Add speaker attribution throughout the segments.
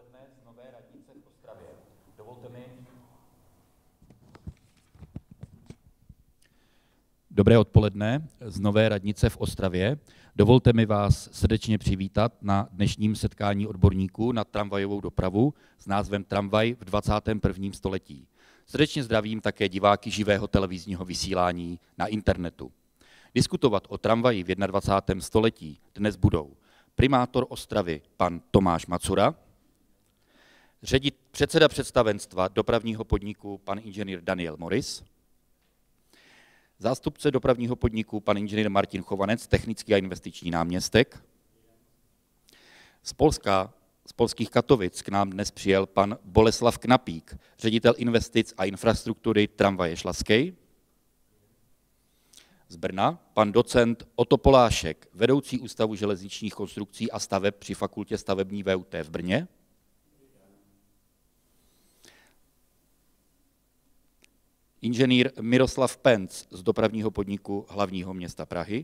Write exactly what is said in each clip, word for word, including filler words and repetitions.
Speaker 1: odpoledne z Nové radnice v Ostravě. Dovolte mi... Dobré odpoledne z Nové radnice v Ostravě. Dovolte mi vás srdečně přivítat na dnešním setkání odborníků na tramvajovou dopravu s názvem Tramvaj v dvacátém prvním století. Srdečně zdravím také diváky živého televizního vysílání na internetu. Diskutovat o tramvaji v dvacátém prvním století dnes budou primátor Ostravy pan Tomáš Macura, ředit, předseda představenstva dopravního podniku pan inženýr Daniel Morris, zástupce dopravního podniku pan inženýr Martin Chovanec, technický a investiční náměstek. Z Polska, z polských Katovic k nám dnes přijel pan Boleslav Knapík, ředitel investic a infrastruktury tramvaje Šlaskej. Z Brna pan docent Otto Polášek, vedoucí Ústavu železničních konstrukcí a staveb při Fakultě stavební V U T v Brně. Inženýr Miroslav Penc z dopravního podniku hlavního města Prahy.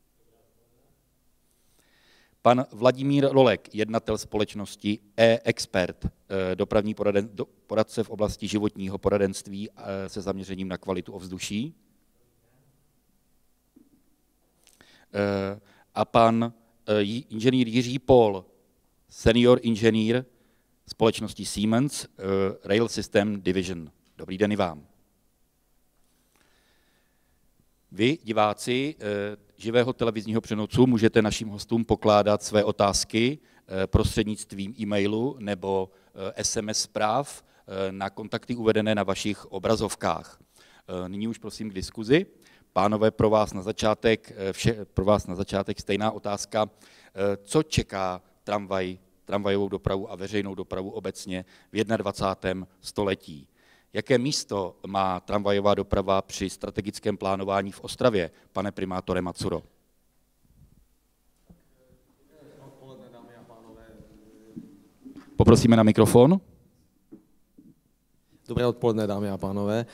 Speaker 1: Pan Vladimír Lolek, jednatel společnosti E-Expert, dopravní poraden, poradce v oblasti životního poradenství se zaměřením na kvalitu ovzduší. A pan inženýr Jiří Pol, senior inženýr společnosti Siemens Rail System Division. Dobrý den i vám. Vy, diváci živého televizního přenosu, můžete našim hostům pokládat své otázky prostřednictvím e-mailu nebo S M S zpráv na kontakty uvedené na vašich obrazovkách. Nyní už prosím k diskuzi. Pánové, pro vás na začátek, vše, pro vás na začátek stejná otázka. Co čeká tramvaj, tramvajovou dopravu a veřejnou dopravu obecně v dvacátém prvním století? Jaké místo má tramvajová doprava při strategickém plánování v Ostravě, pane primátore Macuro? Poprosíme na mikrofon.
Speaker 2: Dobré odpoledne, dámy a pánové.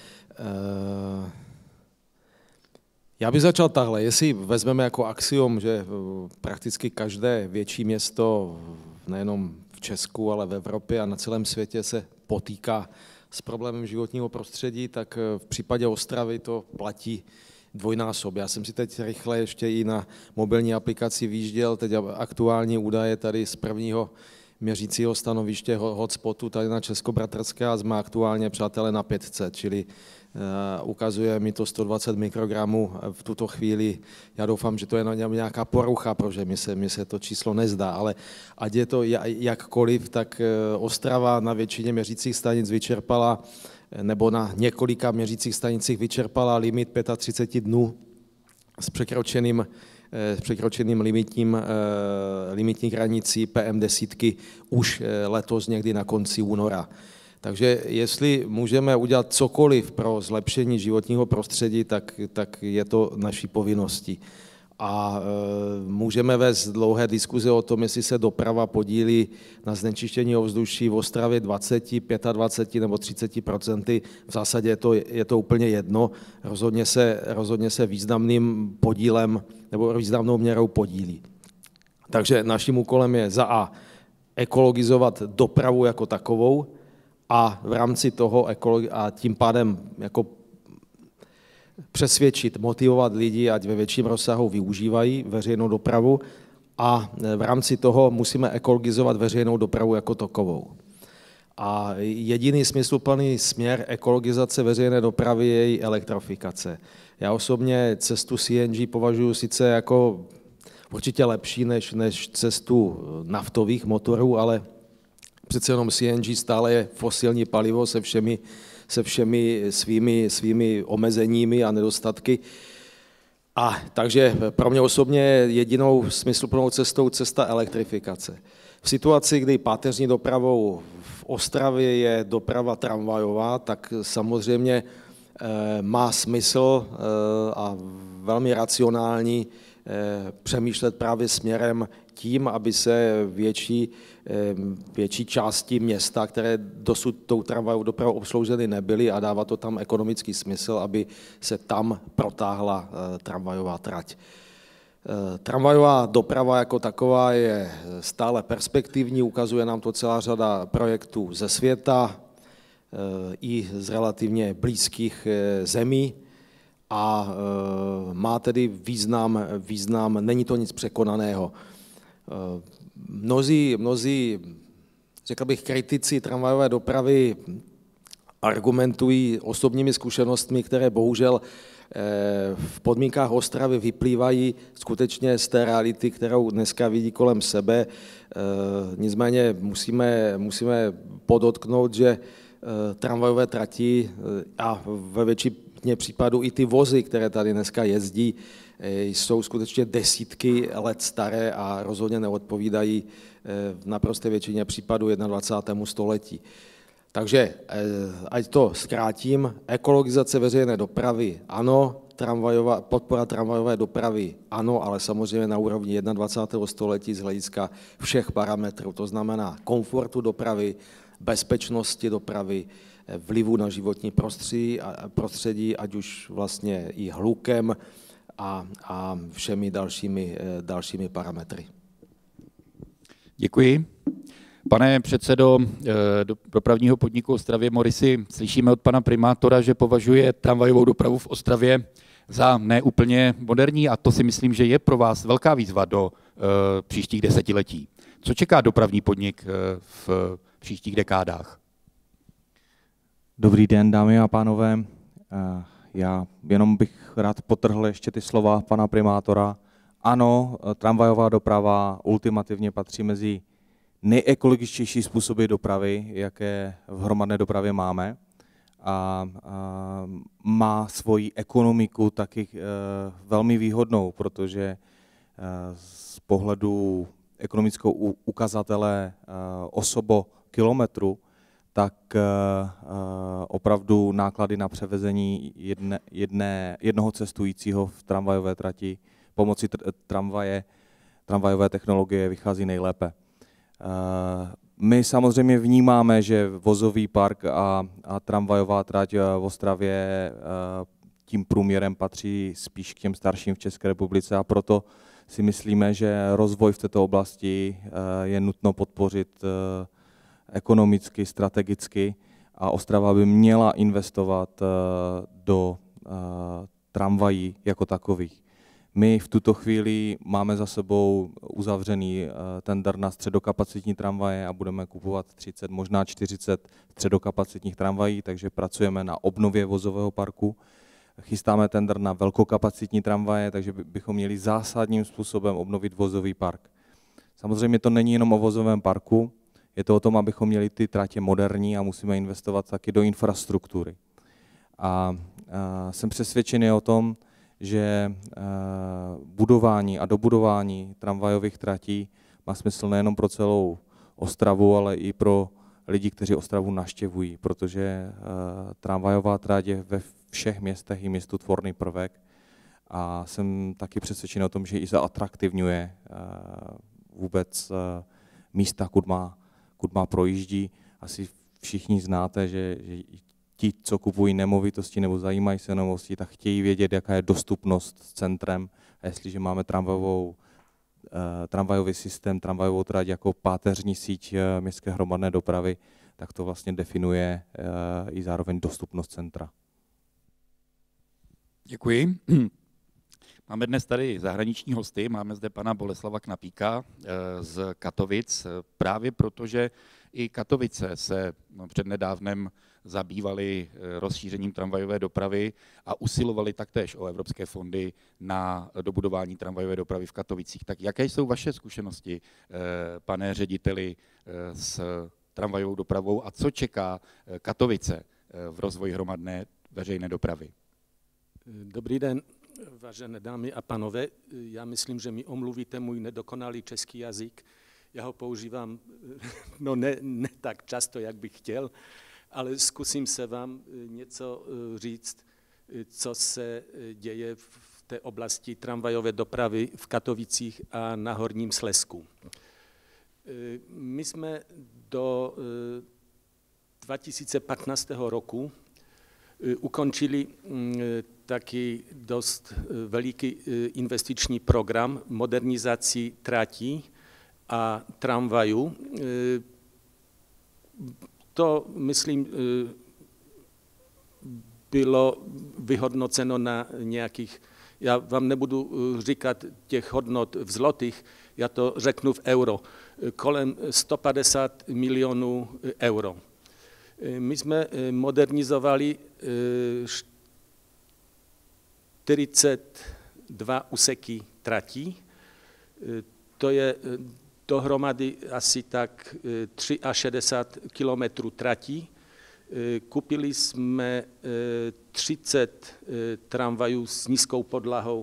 Speaker 2: Já bych začal takhle. Jestli vezmeme jako axiom, že prakticky každé větší město, nejenom v Česku, ale v Evropě a na celém světě se potýká s problémem životního prostředí, tak v případě Ostravy to platí dvojnásob. Já jsem si teď rychle ještě i na mobilní aplikaci vyjížděl, teď aktuální údaje tady z prvního měřícího stanoviště hotspotu tady na Českobratrské a jsme aktuálně, přátelé, na pět set, čili uh, ukazuje mi to sto dvacet mikrogramů v tuto chvíli. Já doufám, že to je nějaká porucha, protože mi se, mi se to číslo nezdá, ale ať je to jakkoliv, tak Ostrava na většině měřících stanic vyčerpala, nebo na několika měřících stanicích vyčerpala limit třicet pět dnů s překročeným s překročeným limitním, limitní hranicí P M desítky už letos někdy na konci února. Takže jestli můžeme udělat cokoliv pro zlepšení životního prostředí, tak, tak je to naší povinností. A e, můžeme vést dlouhé diskuze o tom, jestli se doprava podílí na znečištění ovzduší v Ostravě dvacet, dvacet pět nebo třicet procenty. V zásadě je to, je to úplně jedno. Rozhodně se, rozhodně se významným podílem nebo významnou měrou podílí. Takže naším úkolem je za A ekologizovat dopravu jako takovou a v rámci toho a tím pádem jako přesvědčit, motivovat lidi, ať ve větším rozsahu využívají veřejnou dopravu a v rámci toho musíme ekologizovat veřejnou dopravu jako takovou. A jediný smysluplný směr ekologizace veřejné dopravy je její elektrifikace. Já osobně cestu C N G považuji sice jako určitě lepší než, než cestu naftových motorů, ale přece jenom C N G stále je fosilní palivo se všemi se všemi svými, svými omezeními a nedostatky. A takže pro mě osobně jedinou smysluplnou cestou cesta elektrifikace. V situaci, kdy páteřní dopravou v Ostravě je doprava tramvajová, tak samozřejmě má smysl a velmi racionální přemýšlet právě směrem tím, aby se větší, větší části města, které dosud tou tramvajovou dopravou obslouženy nebyly a dává to tam ekonomický smysl, aby se tam protáhla tramvajová trať. Tramvajová doprava jako taková je stále perspektivní, ukazuje nám to celá řada projektů ze světa i z relativně blízkých zemí a má tedy význam, význam, není to nic překonaného. Mnozí, mnozí, řekl bych, kritici tramvajové dopravy argumentují osobními zkušenostmi, které bohužel v podmínkách Ostravy vyplývají skutečně z té reality, kterou dneska vidí kolem sebe. Nicméně musíme, musíme podotknout, že tramvajové trati a ve většině případů i ty vozy, které tady dneska jezdí, jsou skutečně desítky let staré a rozhodně neodpovídají v naprosté většině případů dvacátému prvnímu století. Takže ať to zkrátím, ekologizace veřejné dopravy ano, tramvajová, podpora tramvajové dopravy ano, ale samozřejmě na úrovni dvacátého prvního století z hlediska všech parametrů, to znamená komfortu dopravy, bezpečnosti dopravy, vlivu na životní prostředí, prostředí ať už vlastně i hlukem a, a všemi dalšími, dalšími parametry.
Speaker 1: Děkuji. Pane předsedo dopravního podniku Ostravě Morisy, slyšíme od pana primátora, že považuje tramvajovou dopravu v Ostravě za neúplně moderní a to si myslím, že je pro vás velká výzva do příštích desetiletí. Co čeká dopravní podnik v příštích dekádách?
Speaker 3: Dobrý den, dámy a pánové. Já jenom bych rád podtrhl ještě ty slova pana primátora. Ano, tramvajová doprava ultimativně patří mezi nejekologičtější způsoby dopravy, jaké v hromadné dopravě máme. A, a má svoji ekonomiku taky e, velmi výhodnou, protože e, z pohledu ekonomického ukazatele e, osobo kilometru, tak e, opravdu náklady na převezení jedne, jedné, jednoho cestujícího v tramvajové trati pomocí tramvaje, tramvajové technologie vychází nejlépe. My samozřejmě vnímáme, že vozový park a, a tramvajová trať v Ostravě tím průměrem patří spíš k těm starším v České republice a proto si myslíme, že rozvoj v této oblasti je nutno podpořit ekonomicky, strategicky a Ostrava by měla investovat do tramvají jako takových. My v tuto chvíli máme za sebou uzavřený tendr na středokapacitní tramvaje a budeme kupovat třicet, možná čtyřicet středokapacitních tramvají, takže pracujeme na obnově vozového parku. Chystáme tendr na velkokapacitní tramvaje, takže bychom měli zásadním způsobem obnovit vozový park. Samozřejmě to není jenom o vozovém parku, je to o tom, abychom měli ty tratě moderní a musíme investovat taky do infrastruktury. A, a jsem přesvědčený o tom, že budování a dobudování tramvajových tratí má smysl nejenom pro celou Ostravu, ale i pro lidi, kteří Ostravu navštěvují, protože tramvajová trať je ve všech městech i městotvorný prvek a jsem taky přesvědčen o tom, že i zaatraktivňuje vůbec místa, kud má, kud má projíždí. Asi všichni znáte, že, že ti, co kupují nemovitosti nebo zajímají se nemovitosti, tak chtějí vědět, jaká je dostupnost s centrem. A jestliže máme tramvajovou, tramvajový systém, tramvajovou trať jako páteřní síť městské hromadné dopravy, tak to vlastně definuje i zároveň dostupnost centra.
Speaker 1: Děkuji. Máme dnes tady zahraniční hosty, máme zde pana Boleslava Knapíka z Katovic, právě protože i Katovice se přednedávnem zabývali rozšířením tramvajové dopravy a usilovali taktéž o evropské fondy na dobudování tramvajové dopravy v Katovicích. Tak jaké jsou vaše zkušenosti, pane řediteli, s tramvajovou dopravou a co čeká Katovice v rozvoji hromadné veřejné dopravy?
Speaker 4: Dobrý den, vážené dámy a pánové. Já myslím, že mi omluvíte můj nedokonalý český jazyk. Já ho používám no ne, ne tak často, jak bych chtěl, ale zkusím se vám něco říct, co se děje v té oblasti tramvajové dopravy v Katovicích a na Horním Slezsku. My jsme do dva tisíce patnáctého roku ukončili taký dosť veľký investičný program modernizácii tratí a tramvaju. To, myslím, bylo vyhodnoceno na nějakých, já vám nebudu říkat těch hodnot v zlotých, já to řeknu v euro, kolem sto padesát milionů euro. My jsme modernizovali čtyřicet dva úseky tratí, to je dohromady asi tak šedesát tři kilometrů tratí. Kupili jsme třicet tramvajů s nízkou podlahou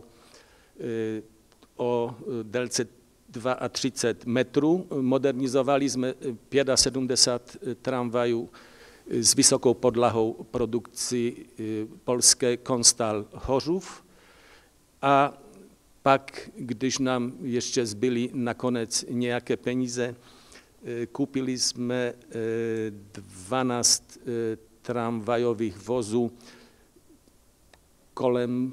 Speaker 4: o délce třicet dva metrů. Modernizovali jsme sedmdesát pět tramvajů s vysokou podlahou produkci polské Konstal Hořův. A pak, když nám ještě zbyly nakonec nějaké peníze, koupili jsme dvanáct tramvajových vozů kolem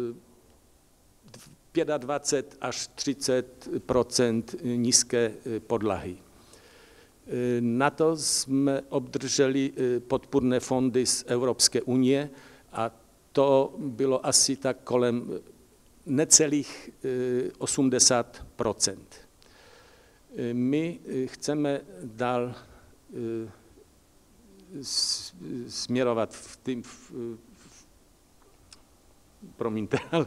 Speaker 4: dvacet pět až třicet procent nízké podlahy. Na to jsme obdrželi podpůrné fondy z Evropské unie a to bylo asi tak kolem necelých osmdesát procent. My chceme dál směrovat v tým, v, v, promiňte, ale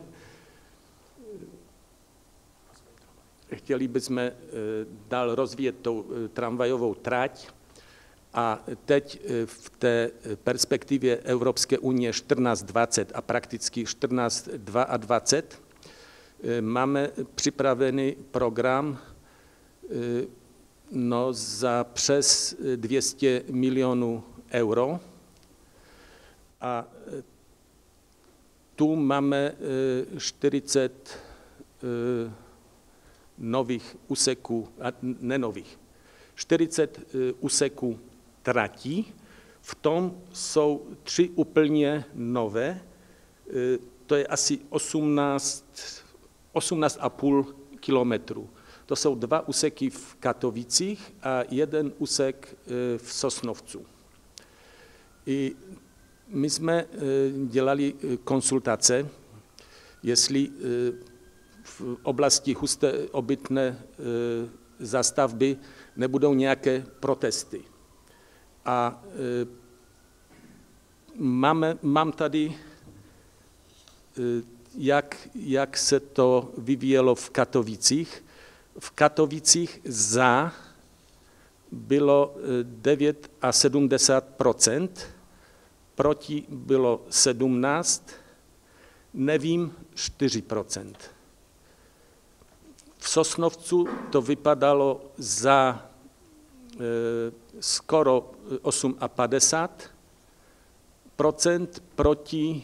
Speaker 4: chtěli bychom dál rozvíjet tou tramvajovou trať a teď v té perspektivě Evropské unie čtrnáct dvacet a prakticky čtrnáct dvacet dva máme připravený program no, za přes dvě stě milionů euro a tu máme čtyřicet nových úseků, a ne nových, čtyřicet úseků tratí, v tom jsou tři úplně nové, to je asi osmnáct a půl kilometru. To jsou dva úseky v Katovicích a jeden úsek v Sosnovcu. I my jsme dělali konsultace, jestli v oblasti husté obytné zástavby nebudou nějaké protesty. A máme, mám tady, jak, jak se to vyvíjelo v Katovicích. V Katovicích za bylo sedmdesát devět procent, proti bylo sedmnáct, nevím, čtyři procenta. V Sosnovcu to vypadalo za e, skoro padesát osm procent, proti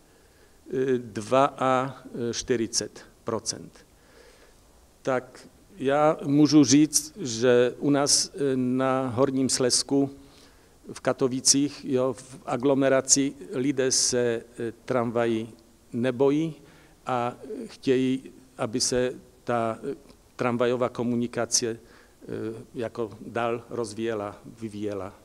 Speaker 4: e, čtyřicet dva procent. Tak já můžu říct, že u nás na Horním Slezsku v Katovicích, jo, v aglomeraci lidé se tramvají nebojí a chtějí, aby se ta tramvajová komunikace jako dál rozvíjela, vyvíjela.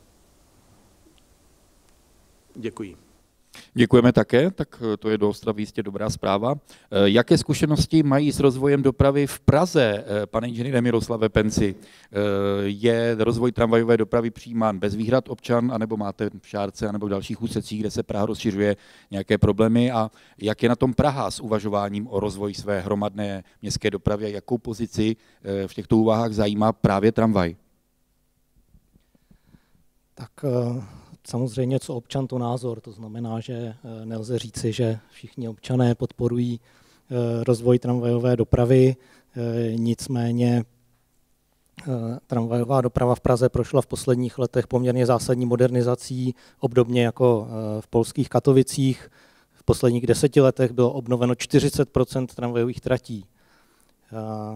Speaker 4: Děkuji.
Speaker 1: Děkujeme také, tak to je do Ostravy jistě dobrá zpráva. Jaké zkušenosti mají s rozvojem dopravy v Praze, pane inženýre Miroslave Penci? Je rozvoj tramvajové dopravy přijímán bez výhrad občan, anebo máte v Šárce, anebo v dalších úsecích, kde se Praha rozšiřuje, nějaké problémy? A jak je na tom Praha s uvažováním o rozvoji své hromadné městské dopravy a jakou pozici v těchto úvahách zajímá právě tramvaj?
Speaker 5: Tak samozřejmě, co občan, to názor. To znamená, že nelze říci, že všichni občané podporují rozvoj tramvajové dopravy, nicméně tramvajová doprava v Praze prošla v posledních letech poměrně zásadní modernizací, obdobně jako v polských Katovicích. V posledních deseti letech bylo obnoveno čtyřicet procent tramvajových tratí.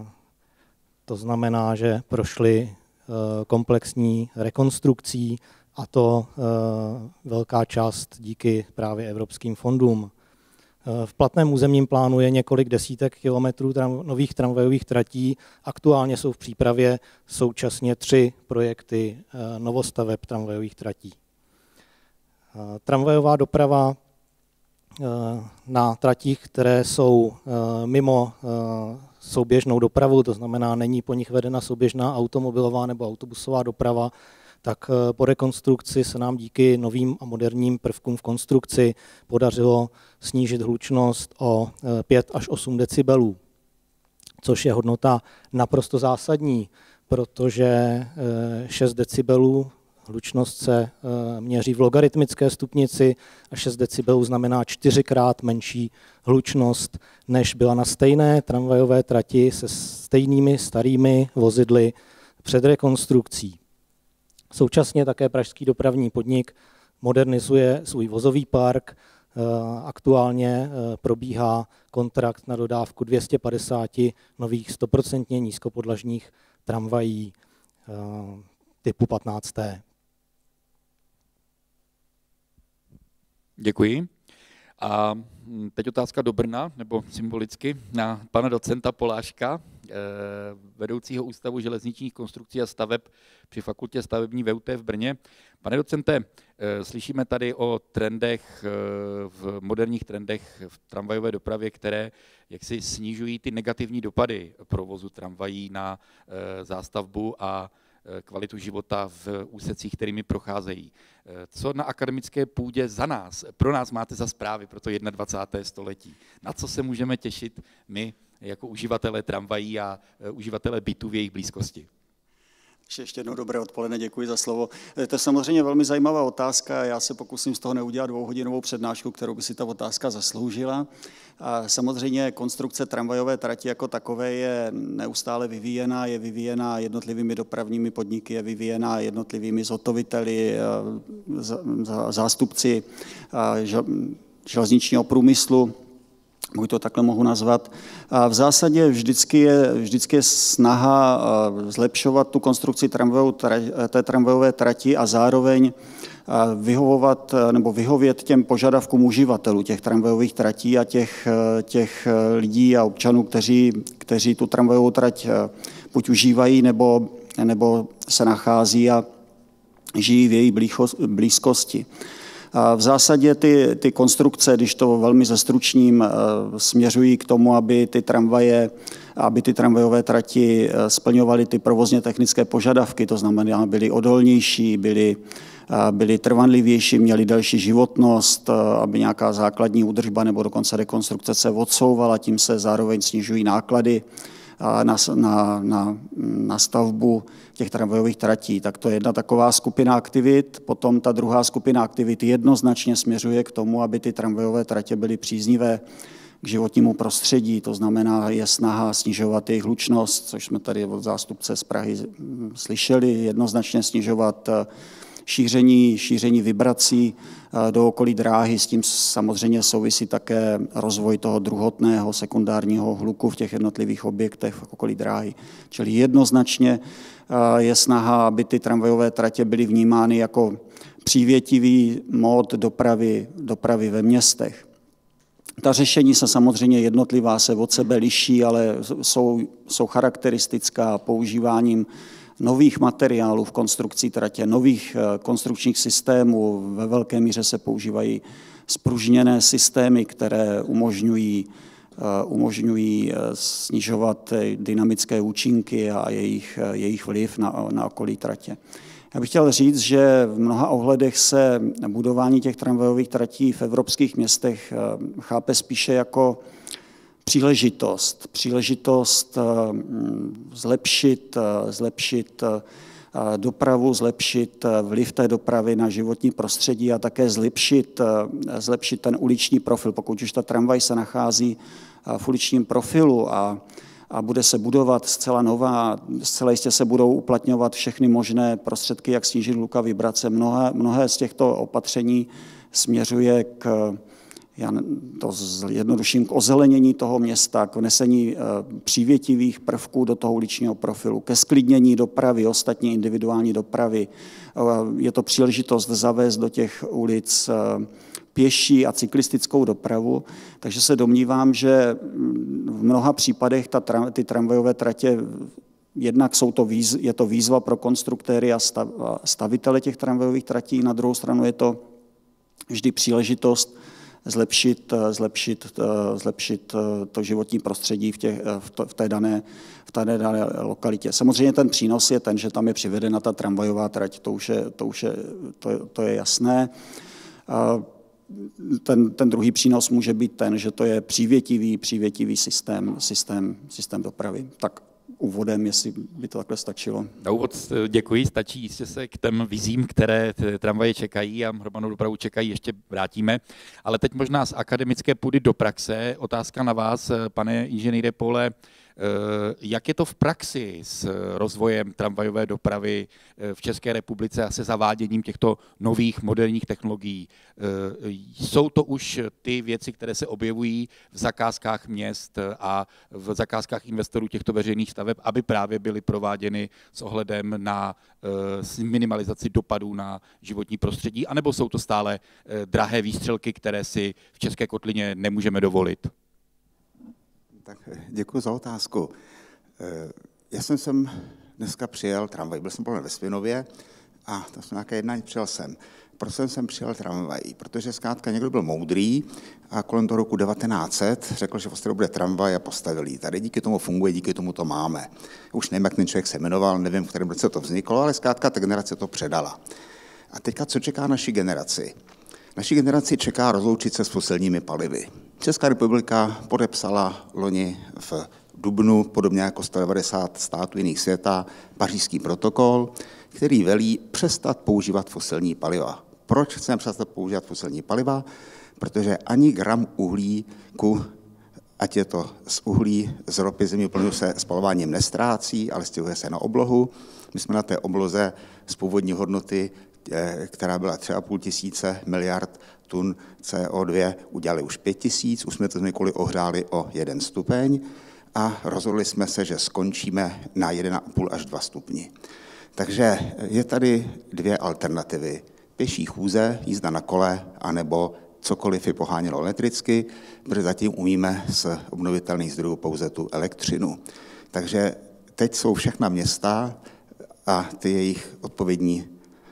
Speaker 5: To znamená, že prošly komplexní rekonstrukcí, a to velká část díky právě evropským fondům. V platném územním plánu je několik desítek kilometrů tram, nových tramvajových tratí. Aktuálně jsou v přípravě současně tři projekty novostaveb tramvajových tratí. Tramvajová doprava na tratích, které jsou mimo souběžnou dopravu, to znamená, není po nich vedena souběžná automobilová nebo autobusová doprava, tak po rekonstrukci se nám díky novým a moderním prvkům v konstrukci podařilo snížit hlučnost o pět až osm decibelů, což je hodnota naprosto zásadní, protože šest decibelů hlučnost se měří v logaritmické stupnici a šest decibelů znamená čtyřikrát menší hlučnost, než byla na stejné tramvajové trati se stejnými starými vozidly před rekonstrukcí. Současně také pražský dopravní podnik modernizuje svůj vozový park. Aktuálně probíhá kontrakt na dodávku dvě stě padesát nových stoprocentně nízkopodlažních tramvají typu patnáct T.
Speaker 1: Děkuji. A teď otázka do Brna, nebo symbolicky, na pana docenta Poláška, vedoucího Ústavu železničních konstrukcí a staveb při fakultě stavební V U T v Brně. Pane docente, slyšíme tady o trendech, v moderních trendech v tramvajové dopravě, které jaksi snižují ty negativní dopady provozu tramvají na zástavbu a kvalitu života v úsecích, kterými procházejí. Co na akademické půdě za nás, pro nás máte za zprávy pro to dvacáté první století? Na co se můžeme těšit my jako uživatelé tramvají a uživatelé bytů v jejich blízkosti?
Speaker 6: Ještě jednou dobré odpoledne, děkuji za slovo. To je samozřejmě velmi zajímavá otázka, já se pokusím z toho neudělat dvouhodinovou přednášku, kterou by si ta otázka zasloužila. A samozřejmě konstrukce tramvajové trati jako takové je neustále vyvíjená, je vyvíjená jednotlivými dopravními podniky, je vyvíjená jednotlivými zhotoviteli, zástupci železničního průmyslu, pokud to takhle mohu nazvat. A v zásadě vždycky je, vždycky je snaha zlepšovat tu konstrukci té tramvajové trati a zároveň vyhovovat nebo vyhovět těm požadavkům uživatelů těch tramvajových tratí a těch, těch lidí a občanů, kteří, kteří tu tramvajovou trať buď užívají nebo, nebo se nachází a žijí v její blízkosti. V zásadě ty, ty konstrukce, když to velmi zestručním, směřují k tomu, aby ty tramvaje, aby ty tramvajové trati splňovaly ty provozně technické požadavky, to znamená, byly odolnější, byly, byly trvanlivější, měly delší životnost, aby nějaká základní údržba nebo dokonce rekonstrukce se odsouvala, tím se zároveň snižují náklady na, na, na, na stavbu těch tramvajových tratí. Tak to je jedna taková skupina aktivit. Potom ta druhá skupina aktivit jednoznačně směřuje k tomu, aby ty tramvajové tratě byly příznivé k životnímu prostředí. To znamená, je snaha snižovat jejich hlučnost, což jsme tady od zástupce z Prahy slyšeli, jednoznačně snižovat šíření, šíření vibrací do okolí dráhy, s tím samozřejmě souvisí také rozvoj toho druhotného sekundárního hluku v těch jednotlivých objektech v okolí dráhy. Čili jednoznačně je snaha, aby ty tramvajové tratě byly vnímány jako přívětivý mód dopravy, dopravy ve městech. Ta řešení se samozřejmě jednotlivá se od sebe liší, ale jsou, jsou charakteristická používáním nových materiálů v konstrukci tratě, nových konstrukčních systémů. Ve velké míře se používají spružněné systémy, které umožňují, umožňují snižovat dynamické účinky a jejich, jejich vliv na, na okolí tratě. Já bych chtěl říct, že v mnoha ohledech se budování těch tramvajových tratí v evropských městech chápe spíše jako příležitost, příležitost zlepšit, zlepšit dopravu, zlepšit vliv té dopravy na životní prostředí a také zlepšit, zlepšit ten uliční profil. Pokud už ta tramvaj se nachází v uličním profilu a, a bude se budovat zcela nová, zcela jistě se budou uplatňovat všechny možné prostředky, jak snížit hluk a vibrace. Mnohé, mnohé z těchto opatření směřuje k já to zjednoduším, k ozelenění toho města, k vnesení přívětivých prvků do toho uličního profilu, ke sklidnění dopravy, ostatní individuální dopravy. Je to příležitost zavést do těch ulic pěší a cyklistickou dopravu, takže se domnívám, že v mnoha případech ta, ty tramvajové tratě, jednak jsou to výz, je to výzva pro konstruktéry a stav, stavitele těch tramvajových tratí, na druhou stranu je to vždy příležitost zlepšit, zlepšit, zlepšit to životní prostředí v, těch, v, té dané, v té dané lokalitě. Samozřejmě ten přínos je ten, že tam je přivedena ta tramvajová trať, to už je, to už je, to, to je jasné. Ten, ten druhý přínos může být ten, že to je přívětivý, přívětivý systém, systém, systém dopravy. Tak úvodem, jestli by to takhle stačilo.
Speaker 1: Na úvod děkuji, stačí, jistě se k těm vizím, které tramvaje čekají a hromadnou dopravu čekají, ještě vrátíme. Ale teď možná z akademické půdy do praxe. Otázka na vás, pane inženýre Pole. Jak je to v praxi s rozvojem tramvajové dopravy v České republice a se zaváděním těchto nových moderních technologií? Jsou to už ty věci, které se objevují v zakázkách měst a v zakázkách investorů těchto veřejných staveb, aby právě byly prováděny s ohledem na minimalizaci dopadů na životní prostředí, anebo jsou to stále drahé výstřelky, které si v České kotlině nemůžeme dovolit?
Speaker 7: Tak děkuji za otázku. Já jsem sem dneska přijel tramvaj, byl jsem ve Svinově a to jsem nějaké jednání, přijel jsem. Proč jsem sem přijel tramvaj? Protože zkrátka někdo byl moudrý a kolem toho roku devatenáct set řekl, že v Ostravě bude tramvaj a postavil ji. Tady díky tomu funguje, díky tomu to máme. Už nevím, jak ten člověk se jmenoval, nevím, v kterém roce to vzniklo, ale zkrátka ta generace to předala. A teďka co čeká naši generaci? Naši generaci čeká rozloučit se s fosilními palivy. Česká republika podepsala loni v dubnu, podobně jako sto devadesát států jiných světa, Pařížský protokol, který velí přestat používat fosilní paliva. Proč chceme přestat používat fosilní paliva? Protože ani gram uhlíku, ať je to z uhlí, z ropy, zemního plynu, se spalováním nestrácí, ale stěhuje se na oblohu. My jsme na té obloze z původní hodnoty, která byla tři a půl tisíce miliard tun C O dva, udělali už pět tisíc, už jsme to kvůli ohřáli o jeden stupeň a rozhodli jsme se, že skončíme na jeden a půl až dva stupni. Takže je tady dvě alternativy. Pěší chůze, jízda na kole, anebo cokoliv je poháněno elektricky, protože zatím umíme z obnovitelných zdrojů pouze tu elektřinu. Takže teď jsou všechna města a ty jejich odpovědní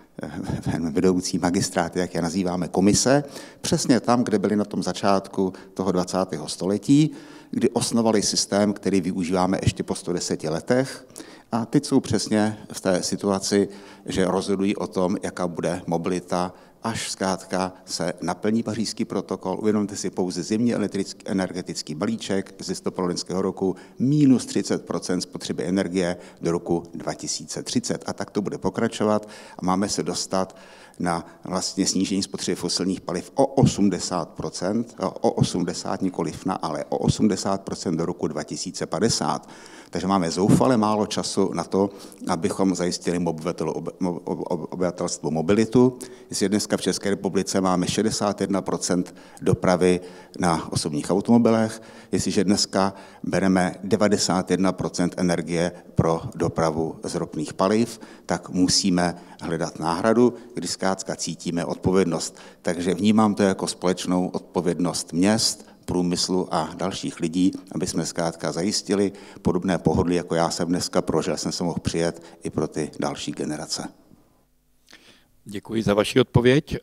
Speaker 7: vedoucí magistráty, jak je nazýváme, komise, přesně tam, kde byli na tom začátku toho dvacátého století, kdy osnovali systém, který využíváme ještě po sto deseti letech. A teď jsou přesně v té situaci, že rozhodují o tom, jaká bude mobilita, až zkrátka se naplní Pařížský protokol. Uvědomte si pouze zimní energetický balíček z listopadu loňského roku, minus třicet procent spotřeby energie do roku dva tisíce třicet. A tak to bude pokračovat a máme se dostat na vlastně snížení spotřeby fosilních paliv o osmdesát procent, o osmdesát nikoliv na, ale o osmdesát procent do roku dva tisíce padesát. Takže máme zoufale málo času na to, abychom zajistili obyvatelstvu mobilitu. Jestli dneska v České republice máme šedesát jedna procent dopravy na osobních automobilech, jestliže dneska bereme devadesát jedna procent energie pro dopravu z ropných paliv, tak musíme hledat náhradu, kdy zkrátka cítíme odpovědnost. Takže vnímám to jako společnou odpovědnost měst, průmyslu a dalších lidí, aby jsme zkrátka zajistili podobné pohodlí, jako já jsem dneska prožil, jsem se mohl přijet i pro ty další generace.
Speaker 1: Děkuji za vaši odpověď.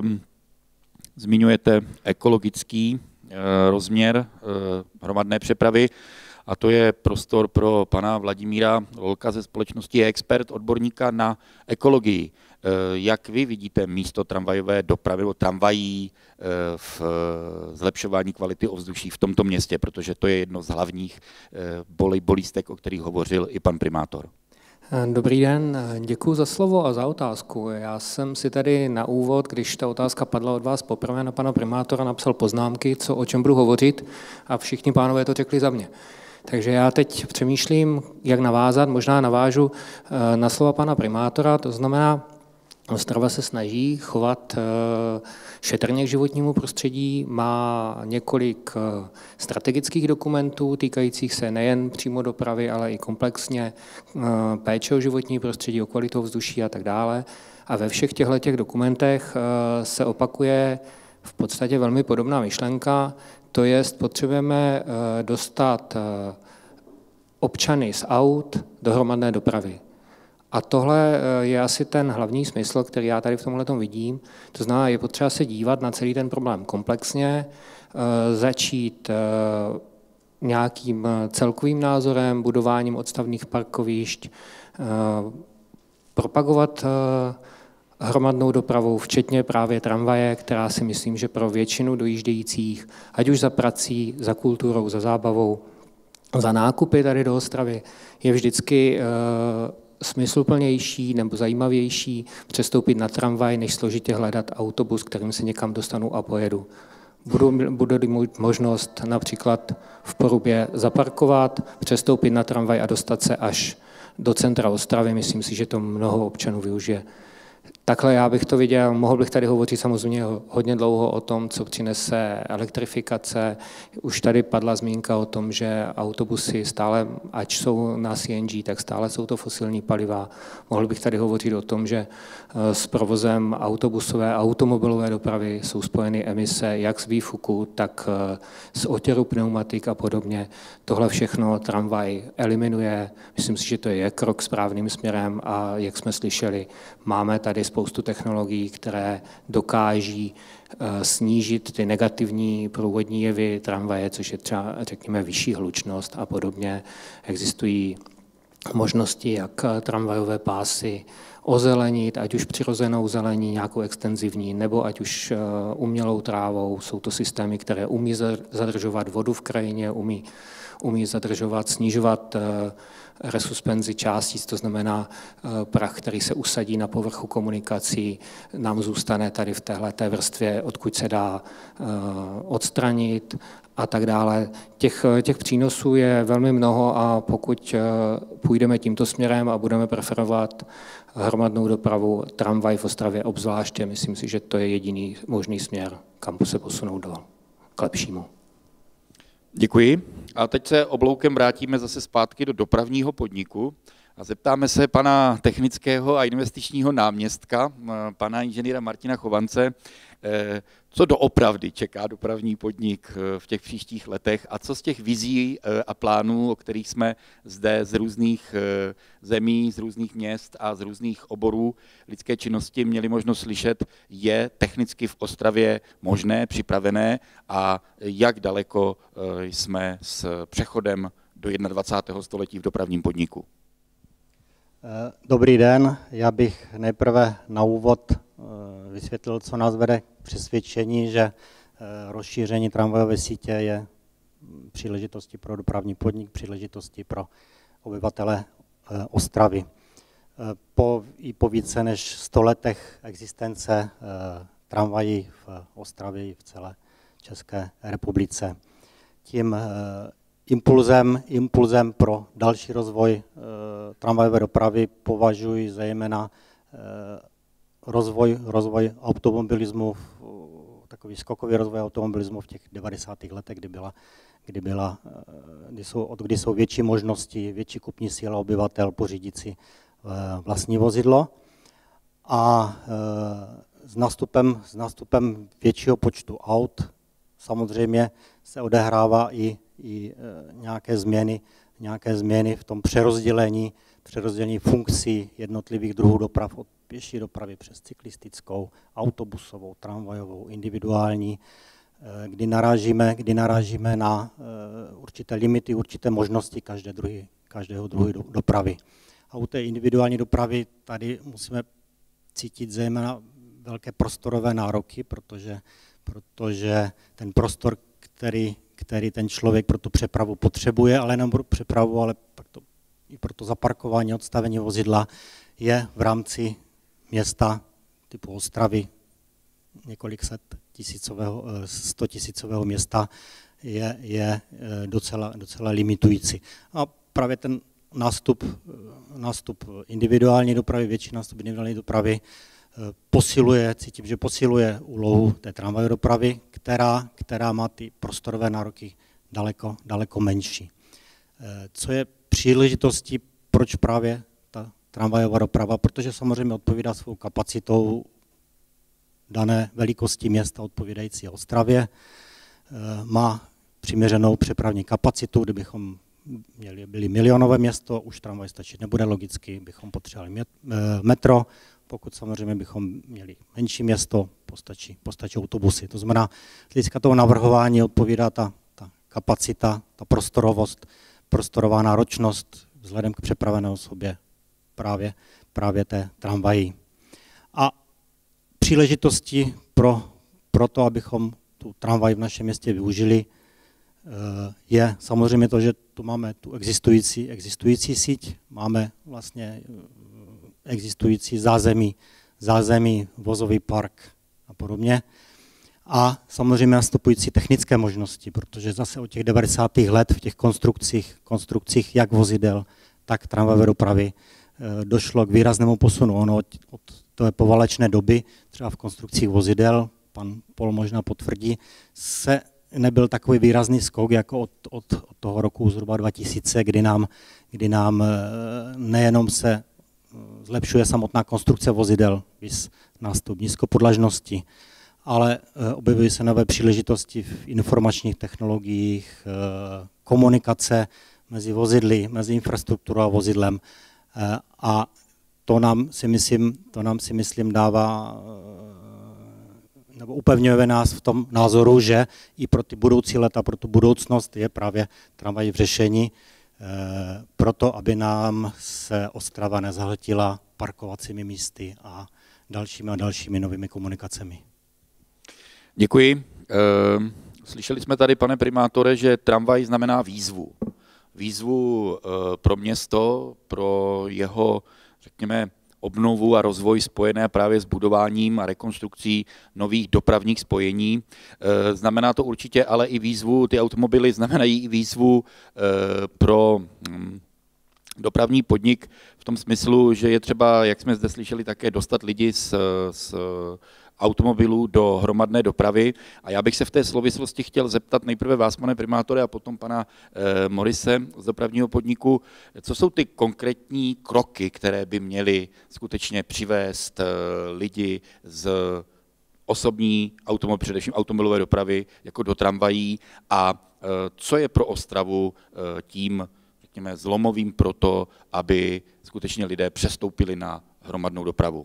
Speaker 1: Zmiňujete ekologický rozměr hromadné přepravy a to je prostor pro pana Vladimíra Lolka ze společnosti Expert, odborníka na ekologii. Jak vy vidíte místo tramvajové dopravy nebo tramvají v zlepšování kvality ovzduší v tomto městě, protože to je jedno z hlavních bolístek, o kterých hovořil i pan primátor?
Speaker 8: Dobrý den, děkuji za slovo a za otázku. Já jsem si tady na úvod, když ta otázka padla od vás poprvé na pana primátora, napsal poznámky, co o čem budu hovořit a všichni pánové to řekli za mě. Takže já teď přemýšlím, jak navázat, možná navážu na slova pana primátora, to znamená, Ostrava se snaží chovat šetrně k životnímu prostředí, má několik strategických dokumentů týkajících se nejen přímo dopravy, ale i komplexně péče o životní prostředí, o kvalitu vzduší a tak dále. A ve všech těchto dokumentech se opakuje v podstatě velmi podobná myšlenka, to je, potřebujeme dostat občany z aut do hromadné dopravy. A tohle je asi ten hlavní smysl, který já tady v tomhletom vidím. To znamená, je potřeba se dívat na celý ten problém komplexně, začít nějakým celkovým názorem, budováním odstavných parkovišť, propagovat hromadnou dopravou, včetně právě tramvaje, která si myslím, že pro většinu dojíždějících, ať už za prací, za kulturou, za zábavou, za nákupy tady do Ostravy, je vždycky smysluplnější nebo zajímavější přestoupit na tramvaj, než složitě hledat autobus, kterým se někam dostanu a pojedu. Budu, budu mít možnost například v Porubě zaparkovat, přestoupit na tramvaj a dostat se až do centra Ostravy. Myslím si, že to mnoho občanů využije. Takhle já bych to viděl, mohl bych tady hovořit samozřejmě hodně dlouho o tom, co přinese elektrifikace. Už tady padla zmínka o tom, že autobusy stále, ať jsou na C N G, tak stále jsou to fosilní paliva. Mohl bych tady hovořit o tom, že s provozem autobusové a automobilové dopravy jsou spojeny emise jak z výfuku, tak z otěru pneumatik a podobně. Tohle všechno tramvaj eliminuje. Myslím si, že to je krok správným směrem a jak jsme slyšeli, máme tady spoustu technologií, které dokáží snížit ty negativní průvodní jevy tramvaje, což je třeba, řekněme, vyšší hlučnost a podobně. Existují možnosti, jak tramvajové pásy ozelenit, ať už přirozenou zelení, nějakou extenzivní, nebo ať už umělou trávou. Jsou to systémy, které umí zadržovat vodu v krajině, umí, umí zadržovat, snižovat resuspenzi částic, to znamená prach, který se usadí na povrchu komunikací, nám zůstane tady v téhleté vrstvě, odkud se dá odstranit a tak dále. Těch, těch přínosů je velmi mnoho a pokud půjdeme tímto směrem a budeme preferovat hromadnou dopravu, tramvaj v Ostravě obzvláště, myslím si, že to je jediný možný směr, kam se posunout do k lepšímu.
Speaker 1: Děkuji. A teď se obloukem vrátíme zase zpátky do dopravního podniku a zeptáme se pana technického a investičního náměstka, pana inženýra Martina Chovance, co doopravdy čeká dopravní podnik v těch příštích letech a co z těch vizí a plánů, o kterých jsme zde z různých zemí, z různých měst a z různých oborů lidské činnosti měli možnost slyšet, je technicky v Ostravě možné, připravené a jak daleko jsme s přechodem do dvacátého prvního století v dopravním podniku.
Speaker 9: Dobrý den, já bych nejprve na úvod vysvětlil, co nás vede k přesvědčení, že rozšíření tramvajové sítě je příležitostí pro dopravní podnik, příležitostí pro obyvatele Ostravy. Po, i po více než sto letech existence tramvají v Ostravě i v celé České republice. Tím impulzem, impulzem pro další rozvoj tramvajové dopravy považuji zejména rozvoj, rozvoj automobilismu, takový skokový rozvoj automobilismu v těch devadesátých letech, kdy byla, kdy byla, kdy jsou, od kdy jsou větší možnosti, větší kupní síla obyvatel pořídit si vlastní vozidlo. A s nástupem, s nástupem většího počtu aut samozřejmě se odehrává i, i nějaké změny, nějaké změny v tom přerozdělení, přerozdělení funkcí jednotlivých druhů doprav od pěší dopravy přes cyklistickou, autobusovou, tramvajovou, individuální, kdy narážíme, kdy narážíme na určité limity, určité možnosti každé druhy, každého druhu dopravy. A u té individuální dopravy tady musíme cítit zejména velké prostorové nároky, protože, protože ten prostor, který, který ten člověk pro tu přepravu potřebuje, ale nejen pro přepravu, ale to, i pro to zaparkování, odstavení vozidla, je v rámci města typu Ostravy, několik set tisícového, sto tisícového města, je, je docela, docela limitující. A právě ten nástup, nástup individuální dopravy, větší nástup individuální dopravy posiluje, cítím, že posiluje úlohu té tramvajové dopravy, která, která má ty prostorové nároky daleko, daleko menší. Co je příležitostí, proč právě ta tramvajová doprava? Protože samozřejmě odpovídá svou kapacitou dané velikosti města odpovídající Ostravě, má přiměřenou přepravní kapacitu, kdybychom měli, byli milionové město, už tramvaj stačit nebude logicky, bychom potřebovali metro, pokud samozřejmě bychom měli menší město, postačí, postačí autobusy. To znamená, z hlediska toho navrhování odpovídá ta, ta kapacita, ta prostorovost, prostorová náročnost vzhledem k přepravené osobě právě, právě té tramvají. A příležitosti pro, pro to, abychom tu tramvaj v našem městě využili, je samozřejmě to, že tu máme tu existující, existující síť, máme vlastně existující zázemí, zázemí, vozový park a podobně. A samozřejmě nastupující technické možnosti, protože zase od těch devadesátých let v těch konstrukcích, konstrukcích jak vozidel, tak tramvajové dopravy došlo k výraznému posunu. Ono od, od té poválečné doby, třeba v konstrukcích vozidel, pan Pol možná potvrdí, se nebyl takový výrazný skok jako od, od, od toho roku zhruba dva tisíce, kdy nám, kdy nám nejenom se zlepšuje samotná konstrukce vozidel, vys nástup nízkopodlažnosti, ale objevují se nové příležitosti v informačních technologiích, komunikace mezi vozidly, mezi infrastrukturou a vozidlem. A to nám si myslím, to nám si myslím dává, nebo upevňuje nás v tom názoru, že i pro ty budoucí leta, pro tu budoucnost je právě tramvaj v řešení, proto, aby nám se Ostrava nezahltila parkovacími místy a dalšími a dalšími novými komunikacemi.
Speaker 1: Děkuji. Slyšeli jsme tady, pane primátore, že tramvaj znamená výzvu. Výzvu pro město, pro jeho, řekněme, obnovu a rozvoj spojené právě s budováním a rekonstrukcí nových dopravních spojení. Znamená to určitě ale i výzvu, ty automobily znamenají i výzvu pro dopravní podnik v tom smyslu, že je třeba, jak jsme zde slyšeli, také dostat lidi z, z automobilů do hromadné dopravy. A já bych se v té souvislosti chtěl zeptat nejprve vás, pane primátore, a potom pana eh, Morise z dopravního podniku, co jsou ty konkrétní kroky, které by měly skutečně přivést eh, lidi z osobní automobil, především automobilové dopravy, jako do tramvají, a eh, co je pro Ostravu eh, tím, řekněme, zlomovým pro to, aby skutečně lidé přestoupili na hromadnou dopravu.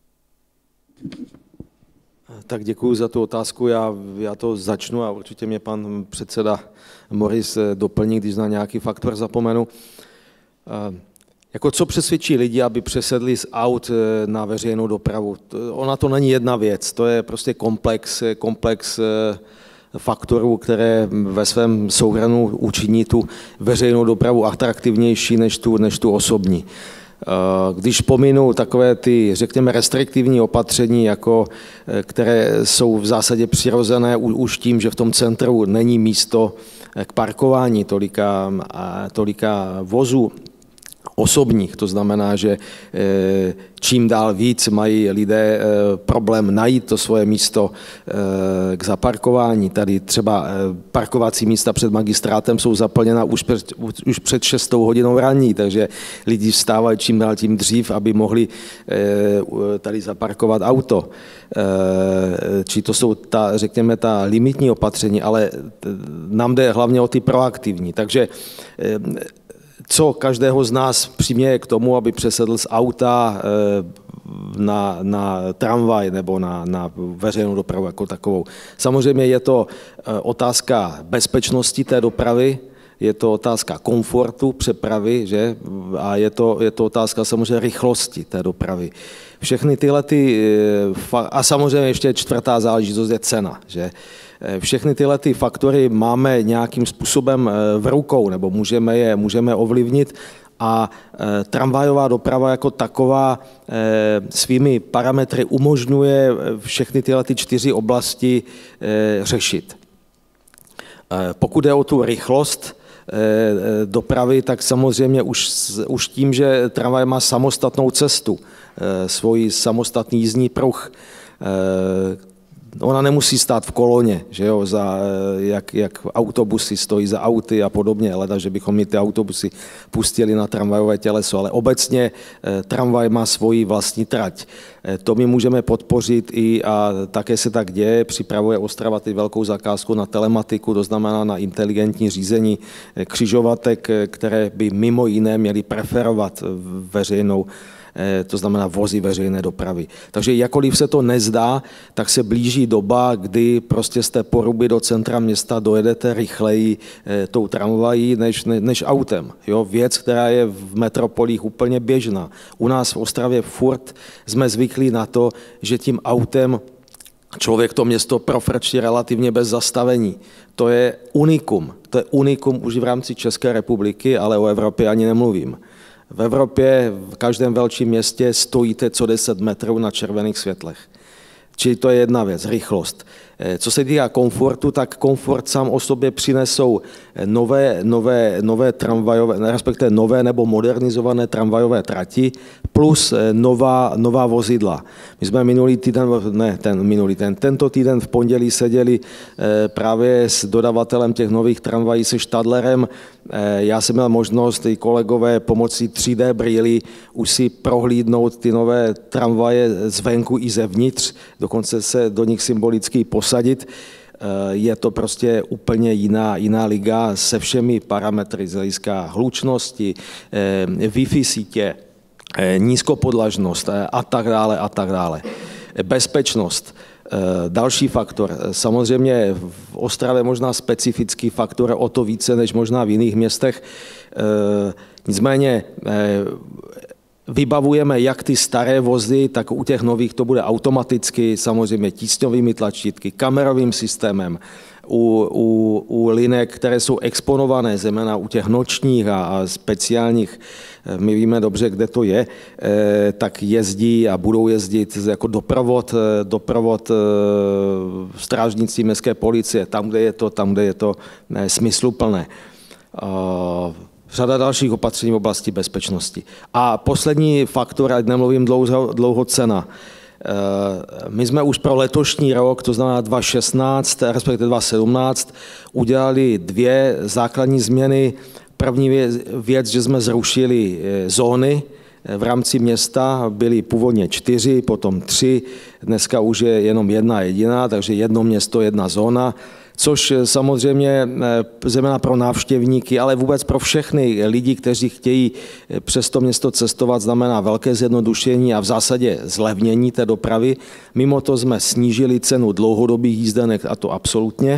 Speaker 2: Tak děkuji za tu otázku, já, já to začnu a určitě mě pan předseda Moris doplní, když na nějaký faktor zapomenu. Jako co přesvědčí lidi, aby přesedli z aut na veřejnou dopravu? Ona to není jedna věc, to je prostě komplex, komplex faktorů, které ve svém souhrnu učiní tu veřejnou dopravu atraktivnější než tu, než tu osobní. Když pominu takové ty, řekněme, restriktivní opatření, jako, které jsou v zásadě přirozené už tím, že v tom centru není místo k parkování tolika, tolika vozů osobních, to znamená, že čím dál víc mají lidé problém najít to svoje místo k zaparkování. Tady třeba parkovací místa před magistrátem jsou zaplněna už před, už před šestou hodinou ranní, takže lidi vstávají čím dál tím dřív, aby mohli tady zaparkovat auto. Či to jsou ta, řekněme, ta limitní opatření, ale nám jde hlavně o ty proaktivní. Takže co každého z nás přiměje k tomu, aby přesedl z auta na, na tramvaj nebo na, na veřejnou dopravu jako takovou. Samozřejmě je to otázka bezpečnosti té dopravy, je to otázka komfortu přepravy, že? A je to, je to otázka samozřejmě rychlosti té dopravy. Všechny tyhle ty, a samozřejmě ještě čtvrtá záležitost je cena, že? Všechny tyhle ty faktory máme nějakým způsobem v rukou, nebo můžeme je můžeme ovlivnit, a tramvajová doprava jako taková svými parametry umožňuje všechny tyhle ty čtyři oblasti řešit. Pokud je o tu rychlost dopravy, tak samozřejmě už, už tím, že tramvaj má samostatnou cestu svůj samostatný jízdní pruh. Ona nemusí stát v koloně, že jo, za, jak, jak autobusy stojí za auty a podobně, leda, že bychom my ty autobusy pustili na tramvajové těleso, ale obecně tramvaj má svoji vlastní trať. To my můžeme podpořit i, a také se tak děje, připravuje Ostrava ty velkou zakázku na telematiku, to znamená na inteligentní řízení křižovatek, které by mimo jiné měly preferovat veřejnou, to znamená vozy veřejné dopravy. Takže jakkoliv se to nezdá, tak se blíží doba, kdy prostě z té Poruby do centra města dojedete rychleji tou tramvají než, než autem. Jo? Věc, která je v metropolích úplně běžná. U nás v Ostravě furt jsme zvyklí na to, že tím autem člověk to město profrčí relativně bez zastavení. To je unikum. To je unikum už v rámci České republiky, ale o Evropě ani nemluvím. V Evropě, v každém velkém městě stojíte co deset metrů na červených světlech. Čili to je jedna věc, rychlost. Co se týká komfortu, tak komfort sám o sobě přinesou nové, nové, nové tramvajové, respektive nové nebo modernizované tramvajové trati plus nová, nová vozidla. My jsme minulý týden, ne ten minulý týden, tento týden v pondělí seděli právě s dodavatelem těch nových tramvají se Stadlerem. Já jsem měl možnost i kolegové pomocí tři dé brýlí už si prohlídnout ty nové tramvaje zvenku i zevnitř, dokonce se do nich symbolicky posadit. Je to prostě úplně jiná, jiná liga se všemi parametry z hlediska hlučnosti, Wi-Fi sítě, nízkopodlažnost a tak dále a tak dále. Bezpečnost. Další faktor. Samozřejmě v Ostravě možná specifický faktor, o to více než možná v jiných městech. Nicméně vybavujeme jak ty staré vozy, tak u těch nových to bude automaticky, samozřejmě tísňovými tlačítky, kamerovým systémem. U, u, u linek, které jsou exponované, zejména u těch nočních a, a speciálních, my víme dobře, kde to je, eh, tak jezdí a budou jezdit jako doprovod, doprovod eh, strážníci městské policie, tam, kde je to, tam, kde je to eh, smysluplné. Eh, Řada dalších opatření v oblasti bezpečnosti. A poslední faktor, ať nemluvím dlouho, dlouho cena. My jsme už pro letošní rok, to znamená dva tisíce šestnáct, respektive dva tisíce sedmnáct, udělali dvě základní změny. První věc, že jsme zrušili zóny v rámci města, byly původně čtyři, potom tři, dneska už je jenom jedna jediná, takže jedno město, jedna zóna. Což samozřejmě zejména pro návštěvníky, ale vůbec pro všechny lidi, kteří chtějí přes to město cestovat, znamená velké zjednodušení a v zásadě zlevnění té dopravy. Mimo to jsme snížili cenu dlouhodobých jízdenek, a to absolutně.